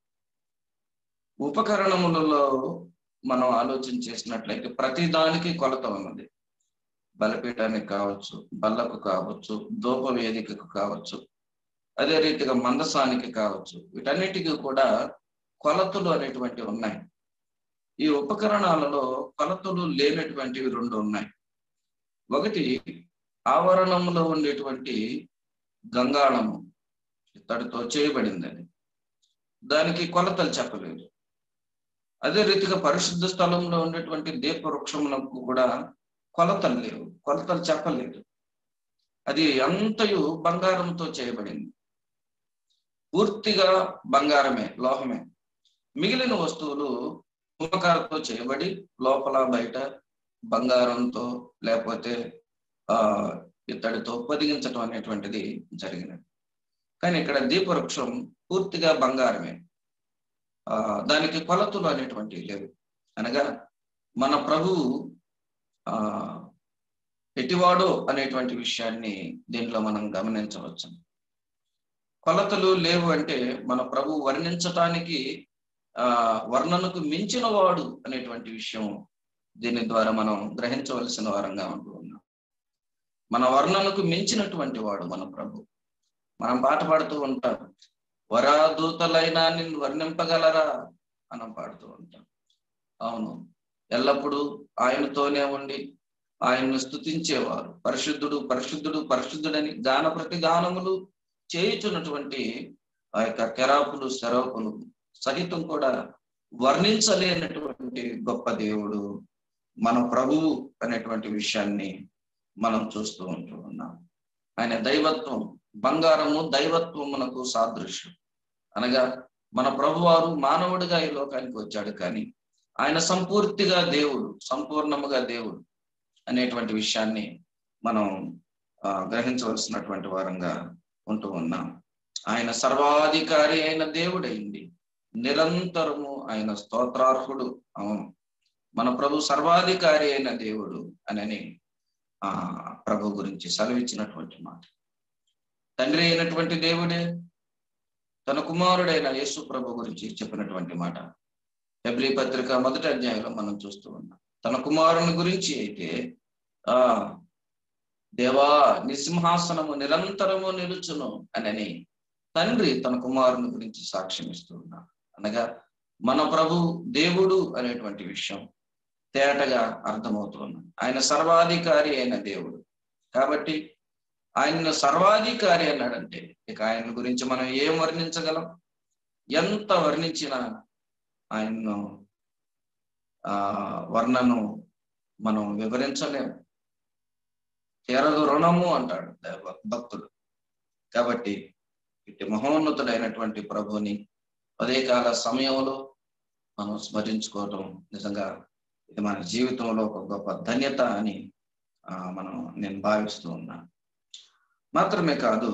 ఉపకరణములలో మనం ఆలోచన చేసినట్లయితే ప్రతి దానికి కొలత ఉన్నది. బలిపీఠానికి కావచ్చు, బల్లకు కావచ్చు, ధూప వేదికకు కావచ్చు, అదే రీతిగా మందసానికి కావచ్చు, వీటన్నిటికీ కూడా కొలతలు అనేటువంటివి ఉన్నాయి. ఈ ఉపకరణాలలో కొలతలు లేనటువంటివి 2 ఉన్నాయి. ఒకటి ఆవరణంలో ఉండేటువంటి గంగాళము ఇత్తడితో చేయబడిందని, దానికి కొలతలు చెప్పలేదు. అదే రీతిగా పరిశుద్ధ స్థలంలో ఉండేటువంటి దీపవృక్షములకు కూడా కొలతలు లేవు, కొలతలు చెప్పలేదు. అది అంతయు బంగారంతో చేయబడింది, పూర్తిగా బంగారమే, లోహమే. మిగిలిన వస్తువులు కుంభకాలతో చేయబడి లోపల బయట బంగారంతో లేకపోతే ఇత్తడితో పొదిగించడం అనేటువంటిది జరిగినది. కానీ ఇక్కడ దీపవృక్షం పూర్తిగా బంగారమే, దానికి కొలతలు అనేటువంటివి లేవు. అనగా మన ప్రభువు ఎటివాడో అనేటువంటి విషయాన్ని దీంట్లో మనం గమనించవచ్చు. కొలతలు లేవు అంటే మన ప్రభు వర్ణించటానికి వర్ణనకు మించిన వాడు అనేటువంటి విషయం దీని ద్వారా మనం గ్రహించవలసిన వారంగా ఉంటూ ఉన్నాం. మన వర్ణనకు మించినటువంటి వాడు మన ప్రభు. మనం పాట పాడుతూ ఉంటాం, వరాదూతలైనా నిన్ను వర్ణింపగలరా మనం పాడుతూ ఉంటాం. అవును, ఎల్లప్పుడూ ఆయనతోనే ఉండి ఆయన్ను స్తుతించేవారు పరిశుద్ధుడు పరిశుద్ధుడు పరిశుద్ధుడని గాన ప్రతిగానములు చేయుచున్నటువంటి ఆ యొక్క కెరాపులు, శరపులు, సహితం కూడా వర్ణించలేనటువంటి గొప్ప దేవుడు మన ప్రభువు అనేటువంటి విషయాన్ని మనం చూస్తూ ఉంటూ ఉన్నాం. ఆయన దైవత్వం, బంగారము దైవత్వమునకు సాదృశ్యం. అనగా మన ప్రభువారు మానవుడిగా ఈ లోకానికి వచ్చాడు, కానీ ఆయన సంపూర్తిగా దేవుడు, సంపూర్ణముగా దేవుడు అనేటువంటి విషయాన్ని మనం గ్రహించవలసినటువంటి వారంగా ఉంటూ ఉన్నాం. ఆయన సర్వాధికారి అయిన దేవుడైంది, నిరంతరము ఆయన స్తోత్రార్హుడు. అవును, మన ప్రభు సర్వాధికారి అయిన దేవుడు అని ప్రభు గురించి సెలవిచ్చినటువంటి మాట. తండ్రి అయినటువంటి దేవుడే తన కుమారుడైన యేసు ప్రభు గురించి చెప్పినటువంటి మాట హెబ్రీ పత్రిక 1వ అధ్యాయంలో మనం చూస్తూ ఉన్నాం. తన కుమారుని గురించి అయితే దేవా నీ సింహాసనము నిరంతరము నిలుచును అని తండ్రి తన కుమారుని గురించి సాక్ష్యం ఇస్తూ ఉన్నాడు. అనగా మన ప్రభు దేవుడు అనేటువంటి విషయం తేటగా అర్థమవుతుంది. ఆయన సర్వాధికారి అయిన దేవుడు కాబట్టి ఆయన సర్వాధికారి అన్నాడంటే ఇక ఆయన గురించి మనం ఏం వర్ణించగలం? ఎంత వర్ణించినా ఆయన్ను వర్ణను మనం వివరించలేము. తీరదు రుణము అంటాడు భక్తుడు. కాబట్టి ఇటు మహోన్నతుడైనటువంటి ప్రభుని ఉదయకాల సమయంలో మనం స్మరించుకోవటం నిజంగా ఇది మన జీవితంలో ఒక గొప్ప ధన్యత అని నేను భావిస్తూ ఉన్నాను. మాత్రమే కాదు,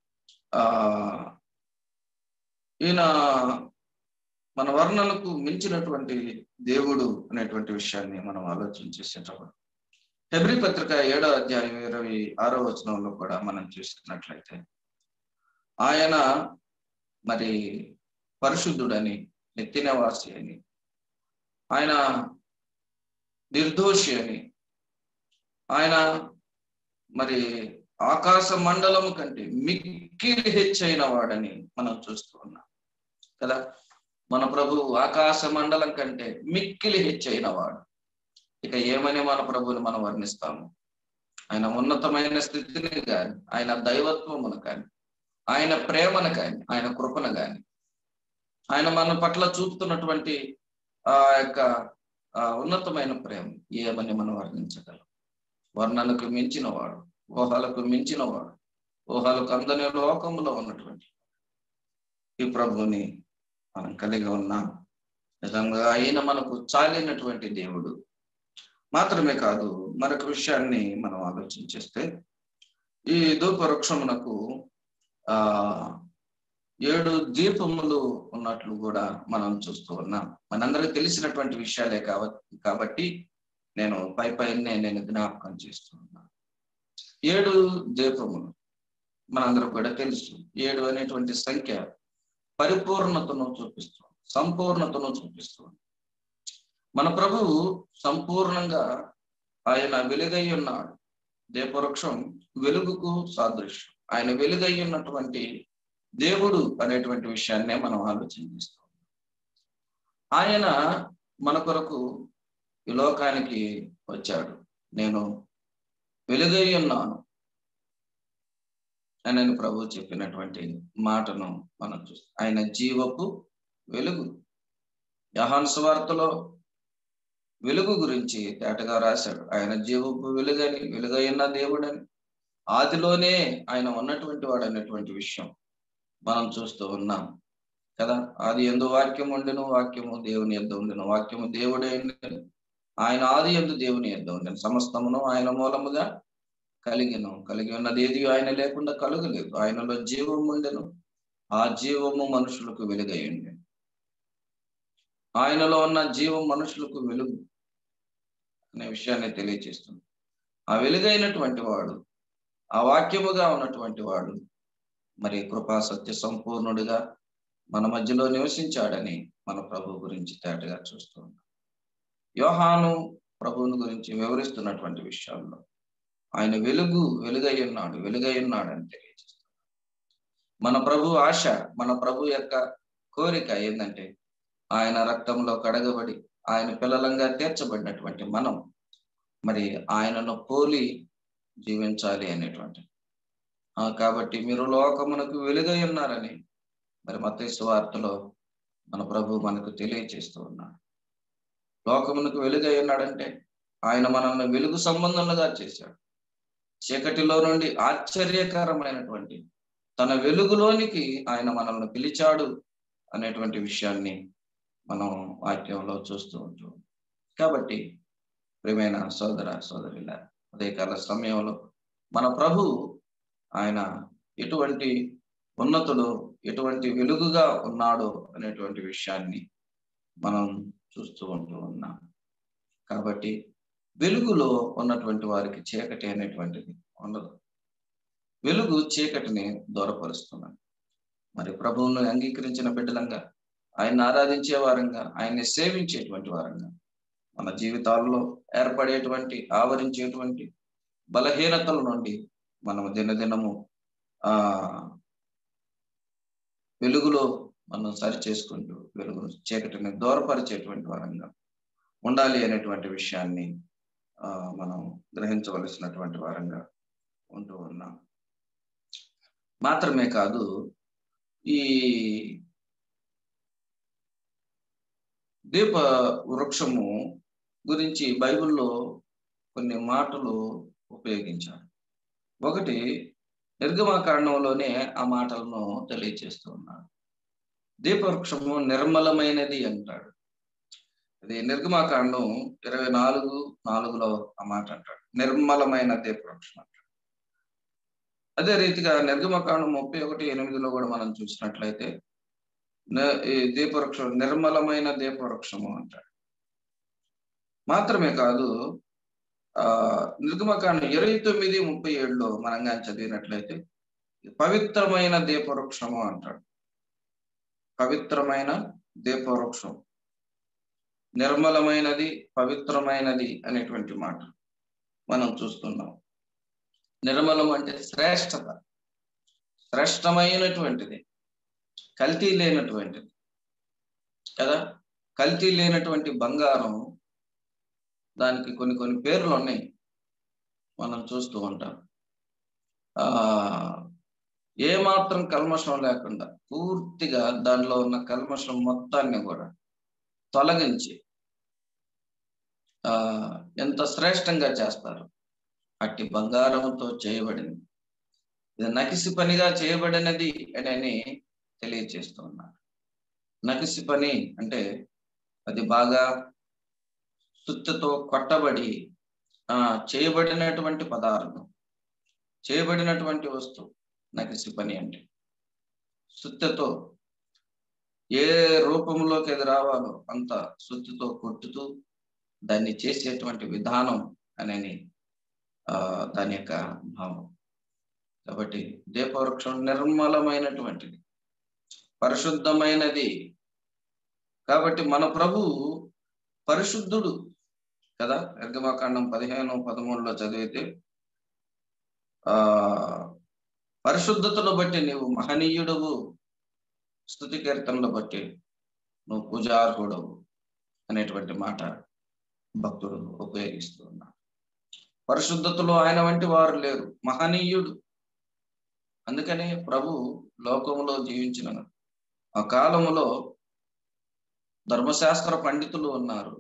ఈయన మన వర్ణనకు మించినటువంటి దేవుడు అనేటువంటి విషయాన్ని మనం ఆలోచన చేసేటప్పుడు హెబ్రీ పత్రిక 7వ అధ్యాయం 26వ వచనంలో కూడా మనం చూసినట్లయితే ఆయన మరి పరిశుద్ధుడని, నిత్యనివాసి అని, ఆయన నిర్దోషి అని, ఆయన మరి ఆకాశ మండలము కంటే మిక్కిలి హెచ్చైన వాడని మనం చూస్తూ ఉన్నాం కదా. మన ప్రభు ఆకాశ మండలం కంటే మిక్కిలి హెచ్చైన వాడు. ఇక ఏమని మన ప్రభుని మనం వర్ణిస్తాము? ఆయన ఉన్నతమైన స్థితిని కానీ, ఆయన దైవత్వమును కానీ, ఆయన ప్రేమను కానీ, ఆయన కృపను కానీ, ఆయన మన పట్ల చూపుతున్నటువంటి యొక్క ఉన్నతమైన ప్రేమ ఏమని మనం వర్ణించగలం? వర్ణనకు మించిన వాడు, ఊహలకు మించిన వాడు, ఊహలకు అందని లోకంలో ఉన్నటువంటి ఈ ప్రభుని మనం కలిగి ఉన్నాం. నిజంగా ఆయన మనకు చాలినటువంటి దేవుడు. మాత్రమే కాదు, మరొక విషయాన్ని మనం ఆలోచన చేస్తే ఈ ధూపవృక్షమునకు 7 దీపములు ఉన్నట్లు కూడా మనం చూస్తూ ఉన్నాం. మనందరికీ తెలిసినటువంటి విషయాలే కాబట్టి నేను పైనే నేను జ్ఞాపకం చేస్తూ ఉన్నాను. 7 దీపములు మనందరూ కూడా తెలుసు. 7 అనేటువంటి సంఖ్య పరిపూర్ణతను చూపిస్తుంది, సంపూర్ణతను చూపిస్తుంది. మన ప్రభువు సంపూర్ణంగా ఆయన వెలుగై ఉన్నాడు. దీపవృక్షం వెలుగుకు సాదృశ్యం. ఆయన వెలుగై ఉన్నటువంటి దేవుడు అనేటువంటి విషయాన్నే మనం ఆలోచన చేస్తాం. ఆయన మన కొరకు ఈ లోకానికి వచ్చాడు. నేను వెలుగై ఉన్నాను అని ప్రభు చెప్పినటువంటి మాటను మనం చూస్తాం. ఆయన జీవపు వెలుగు. యోహాను సువార్తలో వెలుగు గురించి తేటగా రాశాడు. ఆయన జీవపు వెలుగని, వెలుగైన దేవుడని, ఆదిలోనే ఆయన ఉన్నటువంటి వాడు అనేటువంటి విషయం మనం చూస్తూ ఉన్నాం కదా. ఆది యందు వాక్యం ఉండెను, వాక్యము దేవుని యొద్ద ఉండెను, వాక్యము దేవుడే ఉండెను, ఆయన ఆది యందు దేవుని యొద్ద ఉండెను, సమస్తమును ఆయన మూలముగా కలిగి ఉన్నది ఏది ఆయన లేకుండా కలుగలేదు. ఆయనలో జీవము ఉండెను, ఆ జీవము మనుషులకు వెలుగై ఉండెను. ఆయనలో ఉన్న జీవం మనుషులకు వెలుగు అనే విషయాన్ని తెలియజేస్తుంది. ఆ వెలుగైనటువంటి వాడు, ఆ వాక్యముగా ఉన్నటువంటి వాడు మరి కృపా సత్య సంపూర్ణుడిగా మన మధ్యలో నివసించాడని మన ప్రభు గురించి తేటగా చూస్తూ ఉన్నాం. యోహాను ప్రభువుని గురించి వివరిస్తున్నటువంటి విషయాల్లో ఆయన వెలుగై ఉన్నాడు అని తెలియజేస్తున్నాడు. మన ప్రభు ఆశ, మన ప్రభు యొక్క కోరిక ఏంటంటే ఆయన రక్తంలో కడగబడి ఆయన పిల్లలంగా తీర్చబడినటువంటి మనం మరి ఆయనను పోలి జీవించాలి అనేటువంటి. కాబట్టి మీరు లోకమునకు వెలుగై ఉన్నారని మరి మత్తయి సువార్తలో మన ప్రభు మనకు తెలియచేస్తూ ఉన్నాడు. లోకమునకు వెలుగై ఉన్నాడంటే ఆయన మనల్ని వెలుగు సంబంధంగా చేశాడు. చీకటిలో నుండి ఆశ్చర్యకరమైనటువంటి తన వెలుగులోనికి ఆయన మనల్ని పిలిచాడు అనేటువంటి విషయాన్ని మనం వాక్యంలో చూస్తూ ఉంటాం. కాబట్టి ప్రియమైన సోదర సోదరుల ఉదయకాల సమయంలో మన ప్రభు ఆయన ఎటువంటి ఉన్నతుడు, ఎటువంటి వెలుగుగా ఉన్నాడో అనేటువంటి విషయాన్ని మనం చూస్తూ ఉంటూ ఉన్నాం. కాబట్టి వెలుగులో ఉన్నటువంటి వారికి చీకటి అనేటువంటిది ఉండదు. వెలుగు చీకటిని దూరపరుస్తున్నాడు. మరి ప్రభువును అంగీకరించిన బిడ్డలంగా, ఆయన్ని ఆరాధించే వారంగా, ఆయన్ని సేవించేటువంటి వారంగా మన జీవితాల్లో ఏర్పడేటువంటి ఆవరించేటువంటి బలహీనతల నుండి మనము దినదినము వెలుగులో మనం సరి చేసుకుంటూ వెలుగు చీకటిని దూరపరిచేటువంటి వారంగా ఉండాలి అనేటువంటి విషయాన్ని మనం గ్రహించవలసినటువంటి వారంగా ఉంటూ ఉన్నాం. మాత్రమే కాదు, ఈ దీప వృక్షము గురించి బైబిల్లో కొన్ని మాటలు ఉపయోగించాడు. ఒకటి నిర్గమకాండంలోనే ఆ మాటలను తెలియజేస్తూ ఉన్నాడు. దీపవృక్షము నిర్మలమైనది అంటాడు. అది నిర్గమకాండం 24:4లో ఆ మాట అంటాడు, నిర్మలమైన దీపవృక్షం అంటాడు. అదే రీతిగా నిర్గమకాండం 31:8లో కూడా మనం చూసినట్లయితే ఈ దీపవృక్షం నిర్మలమైన దీపవృక్షము అంటాడు. మాత్రమే కాదు, నిర్గమకాండం 29:37లో మనంగా చదివినట్లయితే పవిత్రమైన దీపవృక్షము అంటాడు. పవిత్రమైన దీపవృక్షం, నిర్మలమైనది, పవిత్రమైనది అనేటువంటి మాట మనం చూస్తున్నాం. నిర్మలం అంటే శ్రేష్టత, శ్రేష్టమైనటువంటిది, కల్తీ లేనటువంటిది కదా. కల్తీ లేనటువంటి బంగారం, దానికి కొన్ని పేర్లు ఉన్నాయి, మనం చూస్తూ ఉంటాం. ఏమాత్రం కల్మషం లేకుండా పూర్తిగా దానిలో ఉన్న కల్మషం మొత్తాన్ని కూడా తొలగించి ఎంత శ్రేష్టంగా చేస్తారు. అట్టి బంగారంతో చేయబడింది, ఇది నకిసి పనిగా చేయబడినది అని తెలియజేస్తూ ఉన్నారు. నకిసి పని అంటే అది బాగా సుత్తతో కొట్టబడి చేయబడినటువంటి పదార్థం, చేయబడినటువంటి వస్తువు నకిసి పని అంటే. సుత్తతో ఏ రూపంలోకి అది రావాలో అంత సుత్తితో కొట్టుతూ దాన్ని చేసేటువంటి విధానం అనేది దాని యొక్క భావం. కాబట్టి దీపవృక్షం నిర్మలమైనటువంటిది, పరిశుద్ధమైనది. కాబట్టి మన ప్రభు పరిశుద్ధుడు కదా. నిర్గమకాండం 15:13లో చదివితే పరిశుద్ధతను బట్టి నీవు మహనీయుడవు, స్తుతి కీర్తనలు బట్టి నువ్వు పూజార్హుడవు అనేటువంటి మాట భక్తుడు ఉపయోగిస్తూ ఉన్నాడు. పరిశుద్ధతలో ఆయన వంటి వారు లేరు, మహనీయుడు. అందుకని ప్రభు లోకములో జీవించిన ఆ కాలములో ధర్మశాస్త్ర పండితులు ఉన్నారు,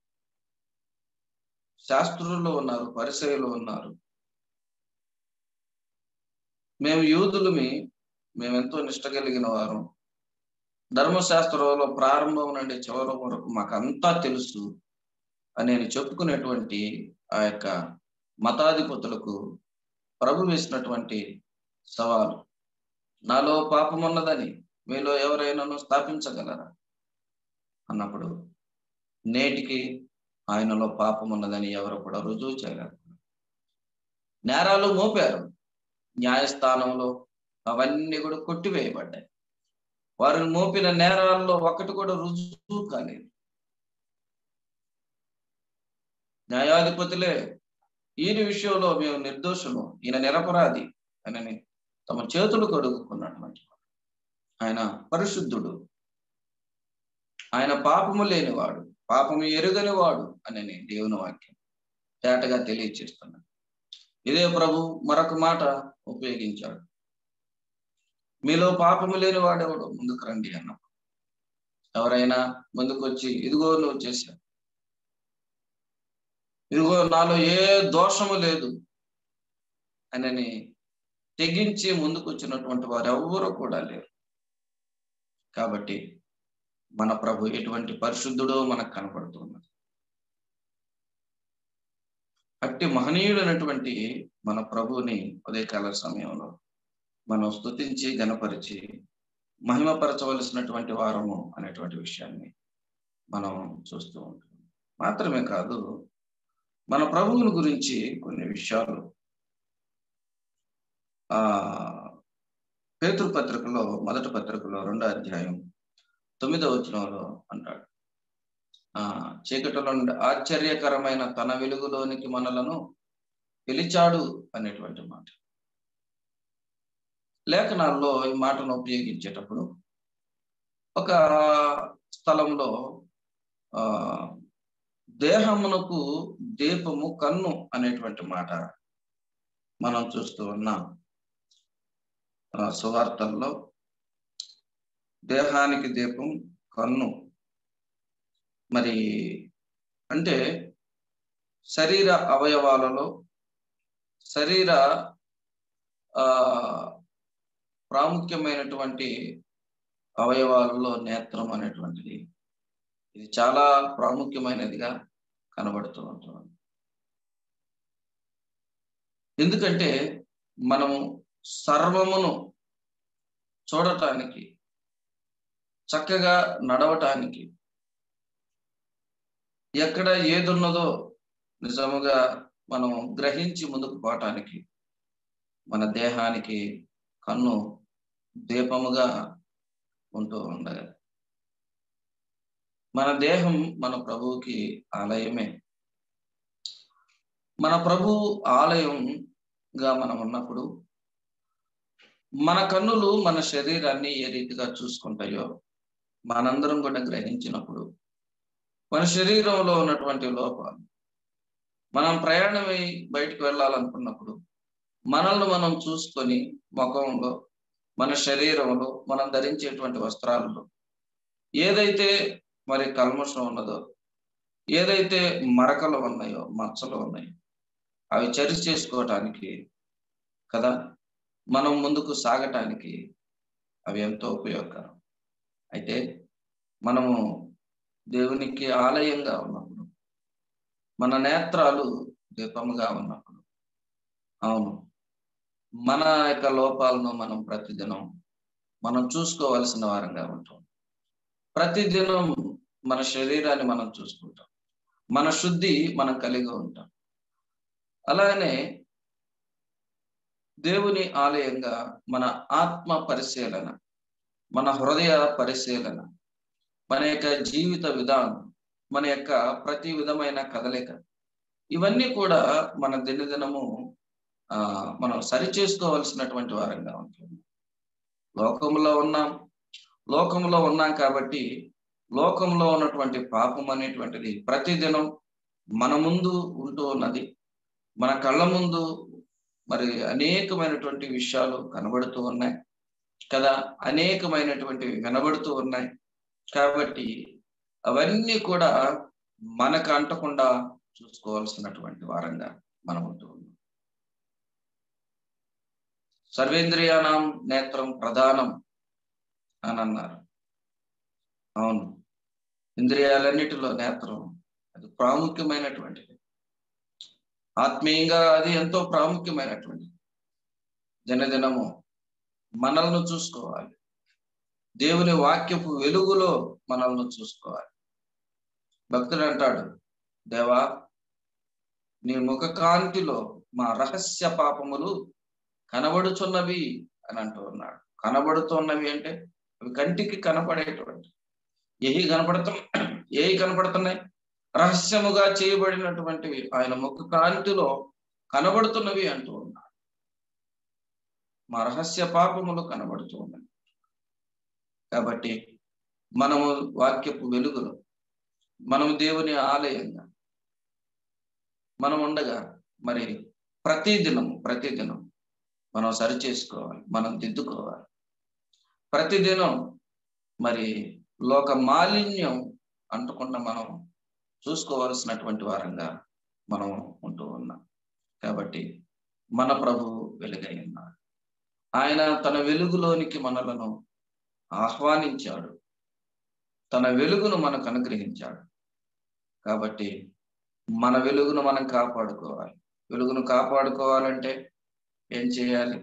శాస్త్రులు ఉన్నారు, పరిసయ్యులు ఉన్నారు. మేము యూదులమి, మేమెంతో నిష్ట కలిగిన వారు, ధర్మశాస్త్రంలో ప్రారంభం నుండి చివరి వరకు మాకంతా తెలుసు అని చెప్పుకునేటువంటి ఆ యొక్క మతాధిపతులకు ప్రభు వేసినటువంటి సవాలు, నాలో పాపం ఉన్నదని మీలో ఎవరైనాను స్థాపించగలరా అన్నప్పుడు, నేటికి ఆయనలో పాపం ఉన్నదని ఎవరు కూడా రుజువు చేయలేరు. నేరాలు మోపారు, న్యాయస్థానంలో అవన్నీ కూడా కొట్టివేయబడ్డాయి. వారిని మోపిన నేరాల్లో ఒకటి కూడా రుజువు కాలేదు. న్యాయాధిపతులే ఈయన విషయంలో మేము నిర్దోషులు, ఈయన నిరపరాధి అని తమ చేతులు కడుగుకున్నటువంటి ఆయన పరిశుద్ధుడు, ఆయన పాపము లేనివాడు, పాపము ఎరుగని వాడు అని దేవుని వాక్యం తేటగా తెలియచేస్తున్నాడు. ఇదే ప్రభు మరొక మాట ఉపయోగించాడు, మీలో పాపము లేని వాడెవడు ముందుకు రండి అన్నప్పుడు. ఎవరైనా ముందుకొచ్చి ఇదిగో నువ్వు చేశావు, ఇదిగో నాలో ఏ దోషము లేదు అని తెగించి ముందుకు వచ్చినటువంటి వారు ఎవ్వరూ కూడా లేరు. కాబట్టి మన ప్రభు ఎటువంటి పరిశుద్ధుడో మనకు కనపడుతున్నది. అట్టి మహనీయుడైనటువంటి మన ప్రభువుని ఉదయకాల సమయంలో మనం స్తుతించి గణపరిచి మహిమపరచవలసినటువంటి వారము అనేటువంటి విషయాన్ని మనం చూస్తూ ఉంటాం. మాత్రమే కాదు, మన ప్రభువుని గురించి కొన్ని విషయాలు పేతురు పత్రికలో, మొదటి పత్రికలో 2వ అధ్యాయం 9వ వచనంలో అంటాడు, చీకటిలో నుండి ఆశ్చర్యకరమైన తన వెలుగులోనికి మనలను పిలిచాడు అనేటువంటి మాట. లేఖనాల్లో ఈ మాటను ఉపయోగించేటప్పుడు ఒక స్థలంలో దేహమునకు దీపము కన్ను అనేటువంటి మాట మనం చూస్తూ ఉన్నాం. సువార్తల్లో దేహానికి దీపం కన్ను, మరి అంటే శరీర అవయవాలలో శరీర ప్రాముఖ్యమైనటువంటి అవయవాలలో నేత్రం అనేటువంటిది ఇది చాలా ప్రాముఖ్యమైనదిగా కనబడుతూ ఉంటుంది. ఎందుకంటే మనము సర్వమును చూడటానికి, చక్కగా నడవటానికి, ఎక్కడ ఏదున్నదో నిజముగా మనం గ్రహించి ముందుకు పోవటానికి మన దేహానికి కన్ను దీపముగా ఉంటూ ఉండగా, మన దేహం మన ప్రభువుకి ఆలయమే. మన ప్రభు ఆలయంగా మనం ఉన్నప్పుడు మన కన్నులు మన శరీరాన్ని ఏ రీతిగా చూసుకుంటాయో మనందరం కూడా గ్రహించినప్పుడు మన శరీరంలో ఉన్నటువంటి లోపాలు, మనం ప్రయాణమై బయటకు వెళ్ళాలనుకున్నప్పుడు మనల్ని మనం చూసుకొని ముఖంలో, మన శరీరంలో, మనం ధరించేటువంటి వస్త్రాలలో ఏదైతే మరి కల్మషం ఉన్నదో, ఏదైతే మరకలు ఉన్నాయో, మచ్చలు ఉన్నాయో అవి చరి చేసుకోవటానికి కదా, మనం ముందుకు సాగటానికి అవి ఎంతో ఉపయోగకరం. అయితే మనము దేవునికి ఆలయంగా ఉన్నప్పుడు, మన నేత్రాలు దీపముగా ఉన్నప్పుడు, అవును, మన యొక్క లోపాలను మనం ప్రతిదినం మనం చూసుకోవాల్సిన వారంగా ఉంటాం. ప్రతిదినం మన శరీరాన్ని మనం చూసుకుంటాం, మన శుద్ధి మనం కలిగి ఉంటాం. అలాగనే దేవుని ఆలయంగా మన ఆత్మ పరిశీలన, మన హృదయ పరిశీలన, మన యొక్క జీవిత విధానం, మన యొక్క ప్రతి విధమైన కదలిక, ఇవన్నీ కూడా మన దినదినము మనం సరి చేసుకోవాల్సినటువంటి వారంగా ఉంటుంది. లోకంలో ఉన్నాం కాబట్టి లోకంలో ఉన్నటువంటి పాపం అనేటువంటిది ప్రతిదినం మన ముందు ఉంటూ ఉన్నది. మన కళ్ళ ముందు మరి అనేకమైనటువంటి విషయాలు కనబడుతూ ఉన్నాయి కదా, అనేకమైనటువంటివి వినబడుతూ ఉన్నాయి. కాబట్టి అవన్నీ కూడా మనకు అంటకుండా చూసుకోవాల్సినటువంటి వారంగా మనం ఉంటూ ఉన్నాం. సర్వేంద్రియానాం నేత్రం ప్రధానం అని అన్నారు. అవును, ఇంద్రియాలన్నిటిలో నేత్రం అది ప్రాముఖ్యమైనటువంటిది. ఆత్మీయంగా అది ఎంతో ప్రాముఖ్యమైనటువంటిది. దినదినము మనల్ని చూసుకోవాలి, దేవుని వాక్యపు వెలుగులో మనల్ని చూసుకోవాలి. భక్తుడు అంటాడు, దేవా నీ ముఖ కాంతిలో మా రహస్య పాపములు కనబడుచున్నవి అని అంటూ ఉన్నాడు. కనబడుతున్నవి అంటే అవి కంటికి కనపడేటువంటి ఏవి కనపడుతున్నాయి? రహస్యముగా చేయబడినటువంటివి ఆయన ముఖ కాంతిలో కనబడుతున్నవి అంటూ ఉన్నాడు. మా రహస్య పాపములు కనబడుతూ ఉన్నాయి. కాబట్టి మనము వాక్యపు వెలుగులో, మనము దేవుని ఆలయంగా మనం ఉండగా మరి ప్రతిదినం మనం సరి చేసుకోవాలి, మనం దిద్దుకోవాలి. ప్రతిదినం మరి లోక మాలిన్యం అంటకుండా మనం చూసుకోవాల్సినటువంటి వారంగా మనం ఉంటూ ఉన్నాం. కాబట్టి మన ప్రభువు వెలుగై ఉన్నాడు. ఆయన తన వెలుగులోనికి మనలను ఆహ్వానించాడు, తన వెలుగును మనకు అనుగ్రహించాడు. కాబట్టి మన వెలుగును మనం కాపాడుకోవాలి. వెలుగును కాపాడుకోవాలంటే ఏం చేయాలి?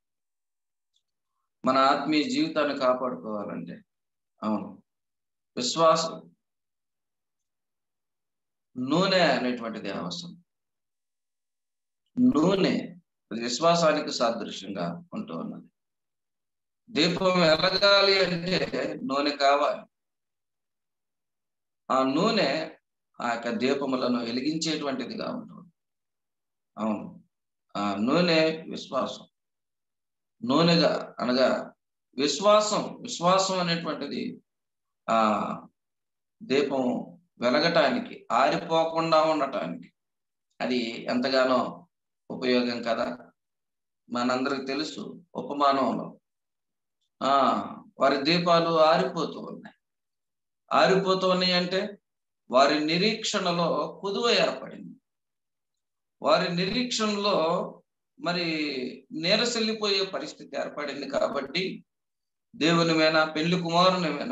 మన ఆత్మీయ జీవితాన్ని కాపాడుకోవాలంటే అవును, విశ్వాసం, నూనె అనేటువంటిది అవసరం. నూనె విశ్వాసానికి సాదృశ్యంగా ఉంటూ ఉన్నది. దీపం వెలగాలి అంటే నూనె కావాలి. ఆ నూనె ఆ యొక్క దీపములను వెలిగించేటువంటిదిగా ఉంటుంది. అవును, ఆ నూనె విశ్వాసం. నూనెగా అనగా విశ్వాసం అనేటువంటిది ఆ దీపం వెలగటానికి, ఆరిపోకుండా ఉండటానికి అది ఎంతగానో ఉపయోగం కదా. మనందరికి తెలుసు, ఉపమానంలో వారి దీపాలు ఆరిపోతూ ఉన్నాయి అంటే వారి నిరీక్షణలో కుదువ ఏర్పడింది. వారి నిరీక్షణలో మరి నీరసెల్లిపోయే పరిస్థితి ఏర్పడింది. కాబట్టి దేవుని మీద, పెళ్లి కుమారుని మీద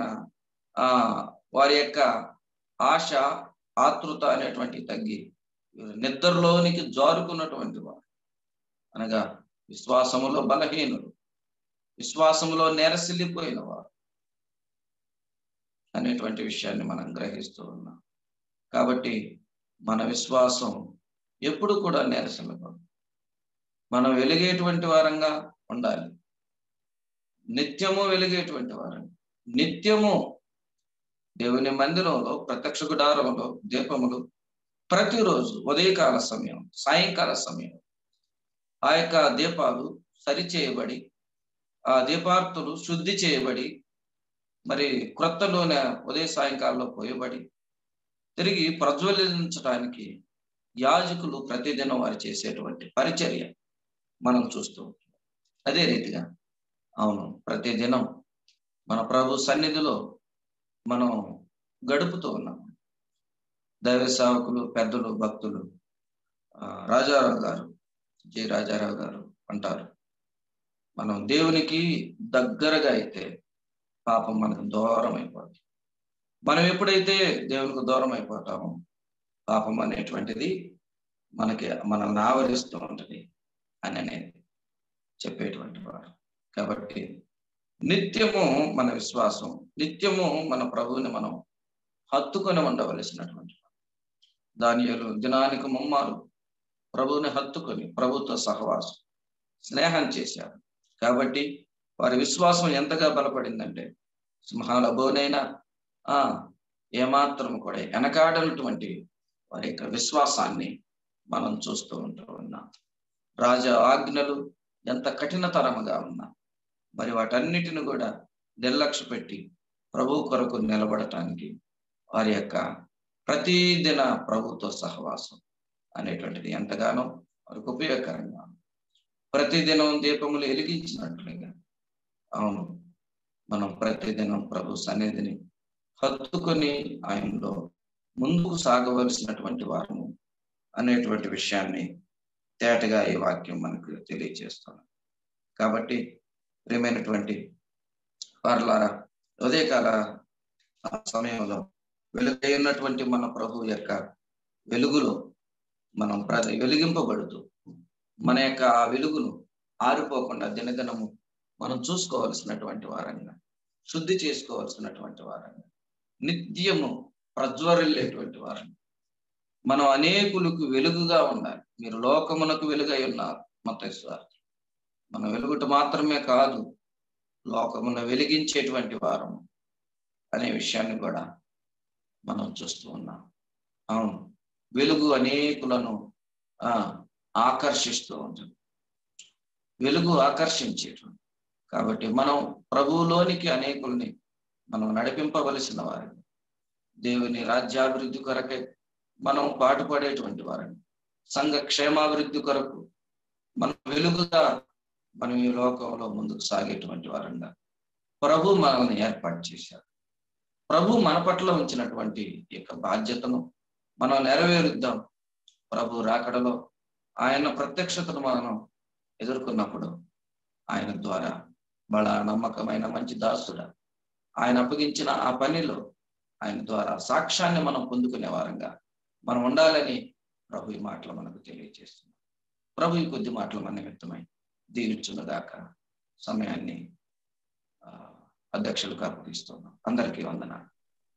వారి యొక్క ఆశ, ఆతృత అనేటువంటి తగ్గి నిద్రలోనికి జారుకున్నటువంటి వారు, అనగా విశ్వాసములో బలహీనులు, విశ్వాసములో నీరసిల్లిపోయిన వారు అనేటువంటి విషయాన్ని మనం గ్రహిస్తూ ఉన్నాం. కాబట్టి మన విశ్వాసం ఎప్పుడు కూడా నీరసిల్లకూడదు. మనం వెలిగేటువంటి వారంగా ఉండాలి. నిత్యము వెలిగేటువంటి వారంగా, నిత్యము దేవుని మందిరంలో, ప్రత్యక్ష గుడారంలో దీపములు ప్రతిరోజు ఉదయకాల సమయం, సాయంకాల సమయం ఆ యొక్క దీపాలు సరిచేయబడి, ఆ దీపార్తులు శుద్ధి చేయబడి, మరి క్రొత్త నూనె ఉదయ సాయంకాలంలో పోయబడి తిరిగి ప్రజ్వలించడానికి యాజకులు ప్రతిదినం వారు చేసేటువంటి పరిచర్య మనం చూస్తూ ఉంటాం. అదే రీతిగా అవును, ప్రతిదినం మన ప్రభు సన్నిధిలో మనం గడుపుతూ ఉన్నాం. దైవ సేవకులు, పెద్దలు, భక్తులు, రాజారావు గారు, జి రాజారావు గారు అంటారు, మనం దేవునికి దగ్గరగా అయితే పాపం మనకు దూరం అయిపోతుంది. మనం ఎప్పుడైతే దేవునికి దూరం అయిపోతామో పాపం అనేటువంటిది మనల్ని ఆవరిస్తూ ఉంటుంది అని అనేది చెప్పేటువంటి వారు. కాబట్టి నిత్యము మన విశ్వాసం, నిత్యము మన ప్రభువుని మనం హత్తుకొని ఉండవలసినటువంటి దానియేలు దినానికి ముమ్మారు ప్రభువుని హత్తుకొని ప్రభుతో సహవాసం, స్నేహం చేశారు. కాబట్టి వారి విశ్వాసం ఎంతగా బలపడిందంటే సింహాలబోనైనా ఏమాత్రం కూడా వెనకాడనటువంటి వారి యొక్క విశ్వాసాన్ని మనం చూస్తూ ఉంటూ ఉన్నాం. రాజా ఆజ్ఞలు ఎంత కఠినతరముగా ఉన్నా మరి వాటన్నిటిని కూడా నిర్లక్ష్య పెట్టి ప్రభు కొరకు నిలబడటానికి వారి యొక్క ప్రతిదిన ప్రభుతో సహవాసం అనేటువంటిది ఎంతగానో వారికి ఉపయోగకరంగా, ప్రతిదినం దీపములు వెలిగించినట్లుగా అవును, మనం ప్రతిదినం ప్రభు సన్నిధిని హత్తుకొని ఆయనలో ముందుకు సాగవలసినటువంటి వారము అనేటువంటి విషయాన్ని తేటగా ఈ వాక్యం మనకు తెలియజేస్తున్నాం. కాబట్టి ప్రియమైనటువంటి వారలారా, ఉదయకాల సమయంలో వెలుగైనటువంటి మన ప్రభు యొక్క వెలుగులో మనం వెలిగింపబడుతూ మన యొక్క ఆ వెలుగును ఆరిపోకుండా దినదినము మనం చూసుకోవాల్సినటువంటి వారంగా, శుద్ధి చేసుకోవాల్సినటువంటి వారంగా, నిత్యము ప్రజ్వరిల్లేటువంటి వారంగా మనం అనేకులకు వెలుగుగా ఉండాలి. మీరు లోకమునకు వెలుగై ఉన్నారు. మత్తయి సువార్త. మన వెలుగుట మాత్రమే కాదు, లోకమును వెలిగించేటువంటి వారము అనే విషయాన్ని కూడా మనం చూస్తూ ఉన్నాం. అవును, వెలుగు అనేకులను ఆకర్షిస్తూ ఉంటుంది. వెలుగు ఆకర్షించేటువంటి. కాబట్టి మనం ప్రభువులోనికి అనేకుల్ని మనం నడిపింపవలసిన వారిని, దేవుని రాజ్యాభివృద్ధి కొరకై మనం పాటుపడేటువంటి వారిని, సంఘ క్షేమాభివృద్ధి కొరకు మనం వెలుగుగా మనం ఈ లోకంలో ముందుకు సాగేటువంటి వారంగా ప్రభు మనల్ని ఏర్పాటు చేశారు. ప్రభు మన పట్ల ఉంచినటువంటి ఈ యొక్క బాధ్యతను మనం నెరవేరుద్దాం. ప్రభు రాకడలో ఆయన ప్రత్యక్షతను మనం ఎదుర్కొన్నప్పుడు ఆయన ద్వారా బల నమ్మకమైన మంచి దాసుడా, ఆయన అప్పగించిన ఆ పనిలో ఆయన ద్వారా సాక్ష్యాన్ని మనం పొందుకునే వారంగా మనం ఉండాలని ప్రభు ఈ మాటలు మనకు తెలియజేస్తున్నాం. ప్రభు ఈ కొద్ది మాటలు మన నిమిత్తమై దీవించునుగాక. సమయాన్ని అధ్యక్షులకు అప్పగిస్తున్నాం. అందరికీ వందనాలు.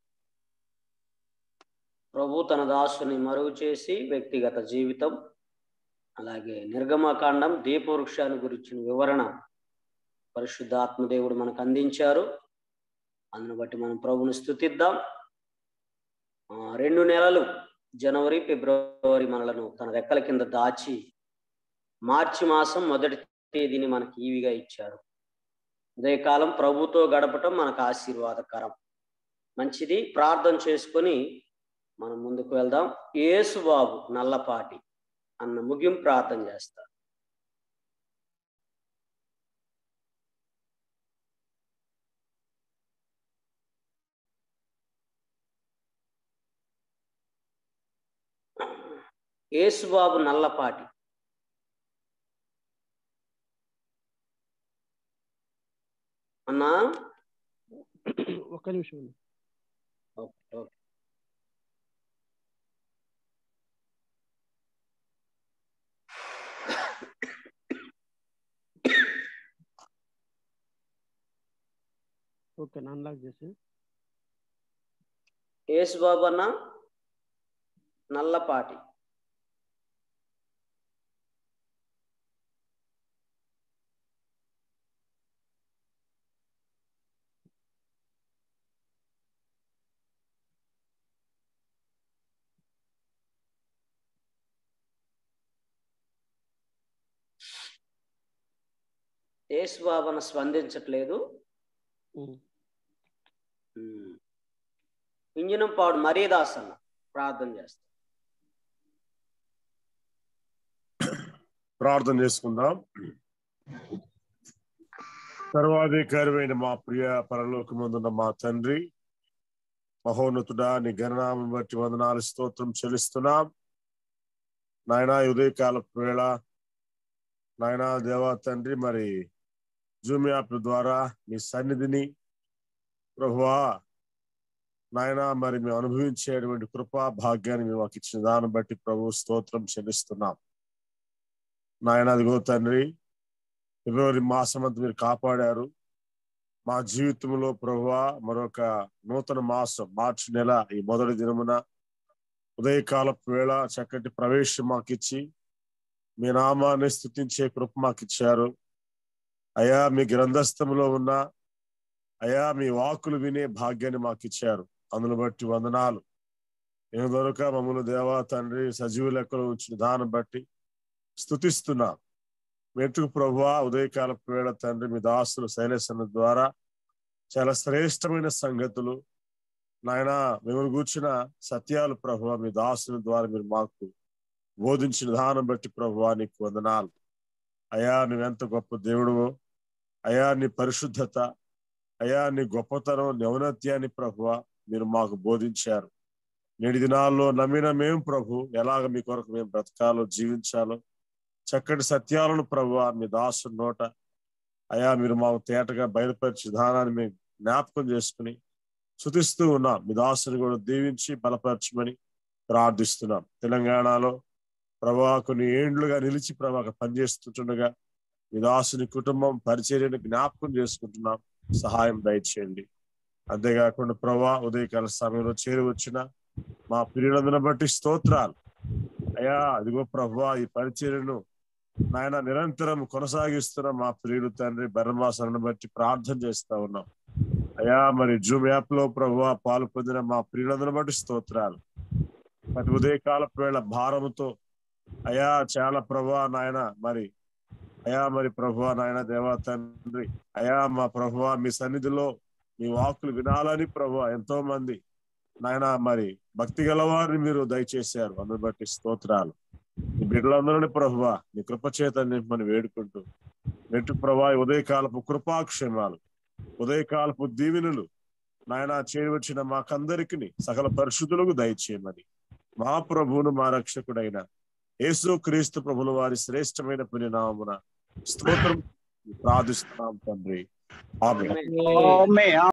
ప్రభు తన దాసుని మరుగు చేసి వ్యక్తిగత జీవితం, అలాగే నిర్గమకాండం దీపవృక్షాన్ని గురించిన వివరణ పరిశుద్ధాత్మదేవుడు మనకు అందించారు. అందును బట్టి మనం ప్రభుని స్తుతిద్దాం. 2 నెలలు జనవరి ఫిబ్రవరి మనలను తన రెక్కల కింద దాచి మార్చి మాసం 1వ తేదీని మనకి ఈవిగా ఇచ్చారు. ఉదయకాలం ప్రభుతో గడపటం మనకు ఆశీర్వాదకరం. మంచిది. ప్రార్థన చేసుకొని మనం ముందుకు వెళ్దాం. యేసుబాబు నల్లపాటి అన్న ముగింపు ప్రార్థన చేస్తారు. యేసుబాబు నల్లపాటి. అన్నా ఒక్క నిమిషం. ఓకే, అన్లాక్ చేసి. యేసుబాబు అన్న నల్లపాటి. యేసుబాబు అన్న స్పందించట్లేదు. ఇంజనం పాడు మరీదాస్ అన్న ప్రార్థన చేస్తాం. ప్రార్థన చేసుకుందాం. సర్వాధికారమైన మా ప్రియ పరలోకమందున్న మా తండ్రి, మహోన్నతుడా, నీ ఘననామం బట్టి వందనాలు స్తోత్రం చెల్లిస్తున్నాం. నాయనా ఉదయకాలపు వేళ నాయనా దేవా తండ్రి, మరి జూమ్ యాప్ ద్వారా మీ సన్నిధిని ప్రభువా నాయనా మరి మేము అనుభవించేటువంటి కృపా భాగ్యాన్ని మేము మాకు ఇచ్చిన దాన్ని బట్టి ప్రభు స్తోత్రం చెల్లిస్తున్నాం. నాయన అదిగో తండ్రి, ఫిబ్రవరి మాసం అంతా మీరు కాపాడారు. మా జీవితంలో ప్రభువా మరొక నూతన మాసం మార్చి నెల ఈ మొదటి దినమున ఉదయకాలపు వేళ చక్కటి ప్రవేశం మాకిచ్చి మీ నామాన్ని స్తుతించే కృప మాకు ఇచ్చారు. అయా మీ గ్రంథస్థంలో ఉన్న అయా మీ వాక్కులు వినే భాగ్యాన్ని మాకు ఇచ్చారు. అందును బట్టి వందనాలు. నేను దొరక మమ్మల్ని దేవా తండ్రి సజీవ లెక్కలో ఉంచిన దాన్ని బట్టి స్తుతిస్తున్నా. మెట్టుకు ప్రభువా ఉదయకాలపు వేళ తండ్రి మీ దాసులు శైలేశన్న ద్వారా చాలా శ్రేష్టమైన సంగతులు నాయన మిమ్మల్ని కూర్చున్న సత్యాలు ప్రభువా మీ దాసుల ద్వారా మీరు మాకు బోధించిన విధానం బట్టి ప్రభువా నీకు వందనాలు. అయా నువ్వెంత గొప్ప దేవుడువో, అయా నీ పరిశుద్ధత, అయా నీ గొప్పతనం, నీ ఔన్నత్యాన్ని ప్రభువా మీరు మాకు బోధించారు. నేటి దినాల్లో నమ్మిన మేము ప్రభు ఎలాగ మీ కొరకు మేము బ్రతకాలో జీవించాలో చక్కటి సత్యాలను ప్రభువా మీ దాసు నోట అయా మీరు మాకు తేటగా బయలుపరిచి విధానాన్ని మేము జ్ఞాపకం చేసుకుని స్తుతిస్తూ ఉన్నాం. మీ దాసుని కూడా దీవించి బలపరచమని ప్రార్థిస్తున్నాం. తెలంగాణలో ప్రభా కొన్ని ఏండ్లుగా నిలిచి ప్రభా పనిచేస్తుండగా మీ దాసుని కుటుంబం పరిచర్యను జ్ఞాపకం చేసుకుంటున్నాం. సహాయం దయచేయండి. అంతేకాకుండా ప్రభా ఉదయకాల సమయంలో చేరి వచ్చిన మా ప్రియులందరిని బట్టి స్తోత్రాలు. అయా అదిగో ప్రభువా ఈ పరిచర్యను నాయన నిరంతరం కొనసాగిస్తున్న మా ప్రియుడు తండ్రి బర్నబాసను బట్టి ప్రార్థన చేస్తా ఉన్నాం. అయా మరి జూమ్ యాప్ లో ప్రభువా పాలు పొందిన మా ప్రియులందరిని బట్టి స్తోత్రాలు. ప్రతి ఉదయకాల వేళ భారముతో అయా చాలా ప్రభువా నాయన మరి అయా మరి ప్రభువా నాయన దేవా తండ్రి అయా మా ప్రభువా మీ సన్నిధిలో మీ వాక్కులు వినాలని ప్రభువా ఎంతో మంది నాయన మరి భక్తి గలవారిని మీరు దయచేశారు. అందుని బట్టి స్తోత్రాలు. ఈ బిడ్డలందరినీ ప్రభువా నీ కృపచేత మనం వేడుకుంటూ మెట్టు ప్రభా ఉదయకాలపు కృపాక్షేమాలు, ఉదయకాలపు దీవెనలు నాయన చేరువచ్చిన మాకందరికి సకల పరిశుద్ధులకు దయచేయమని మా ప్రభువును మా రక్షకుడైన యేసు క్రీస్తు ప్రభుల వారి శ్రేష్టమైన పుణ్యనామమున స్తోత్రం ప్రార్థిస్తున్నాం తండ్రి. ఆమేన్.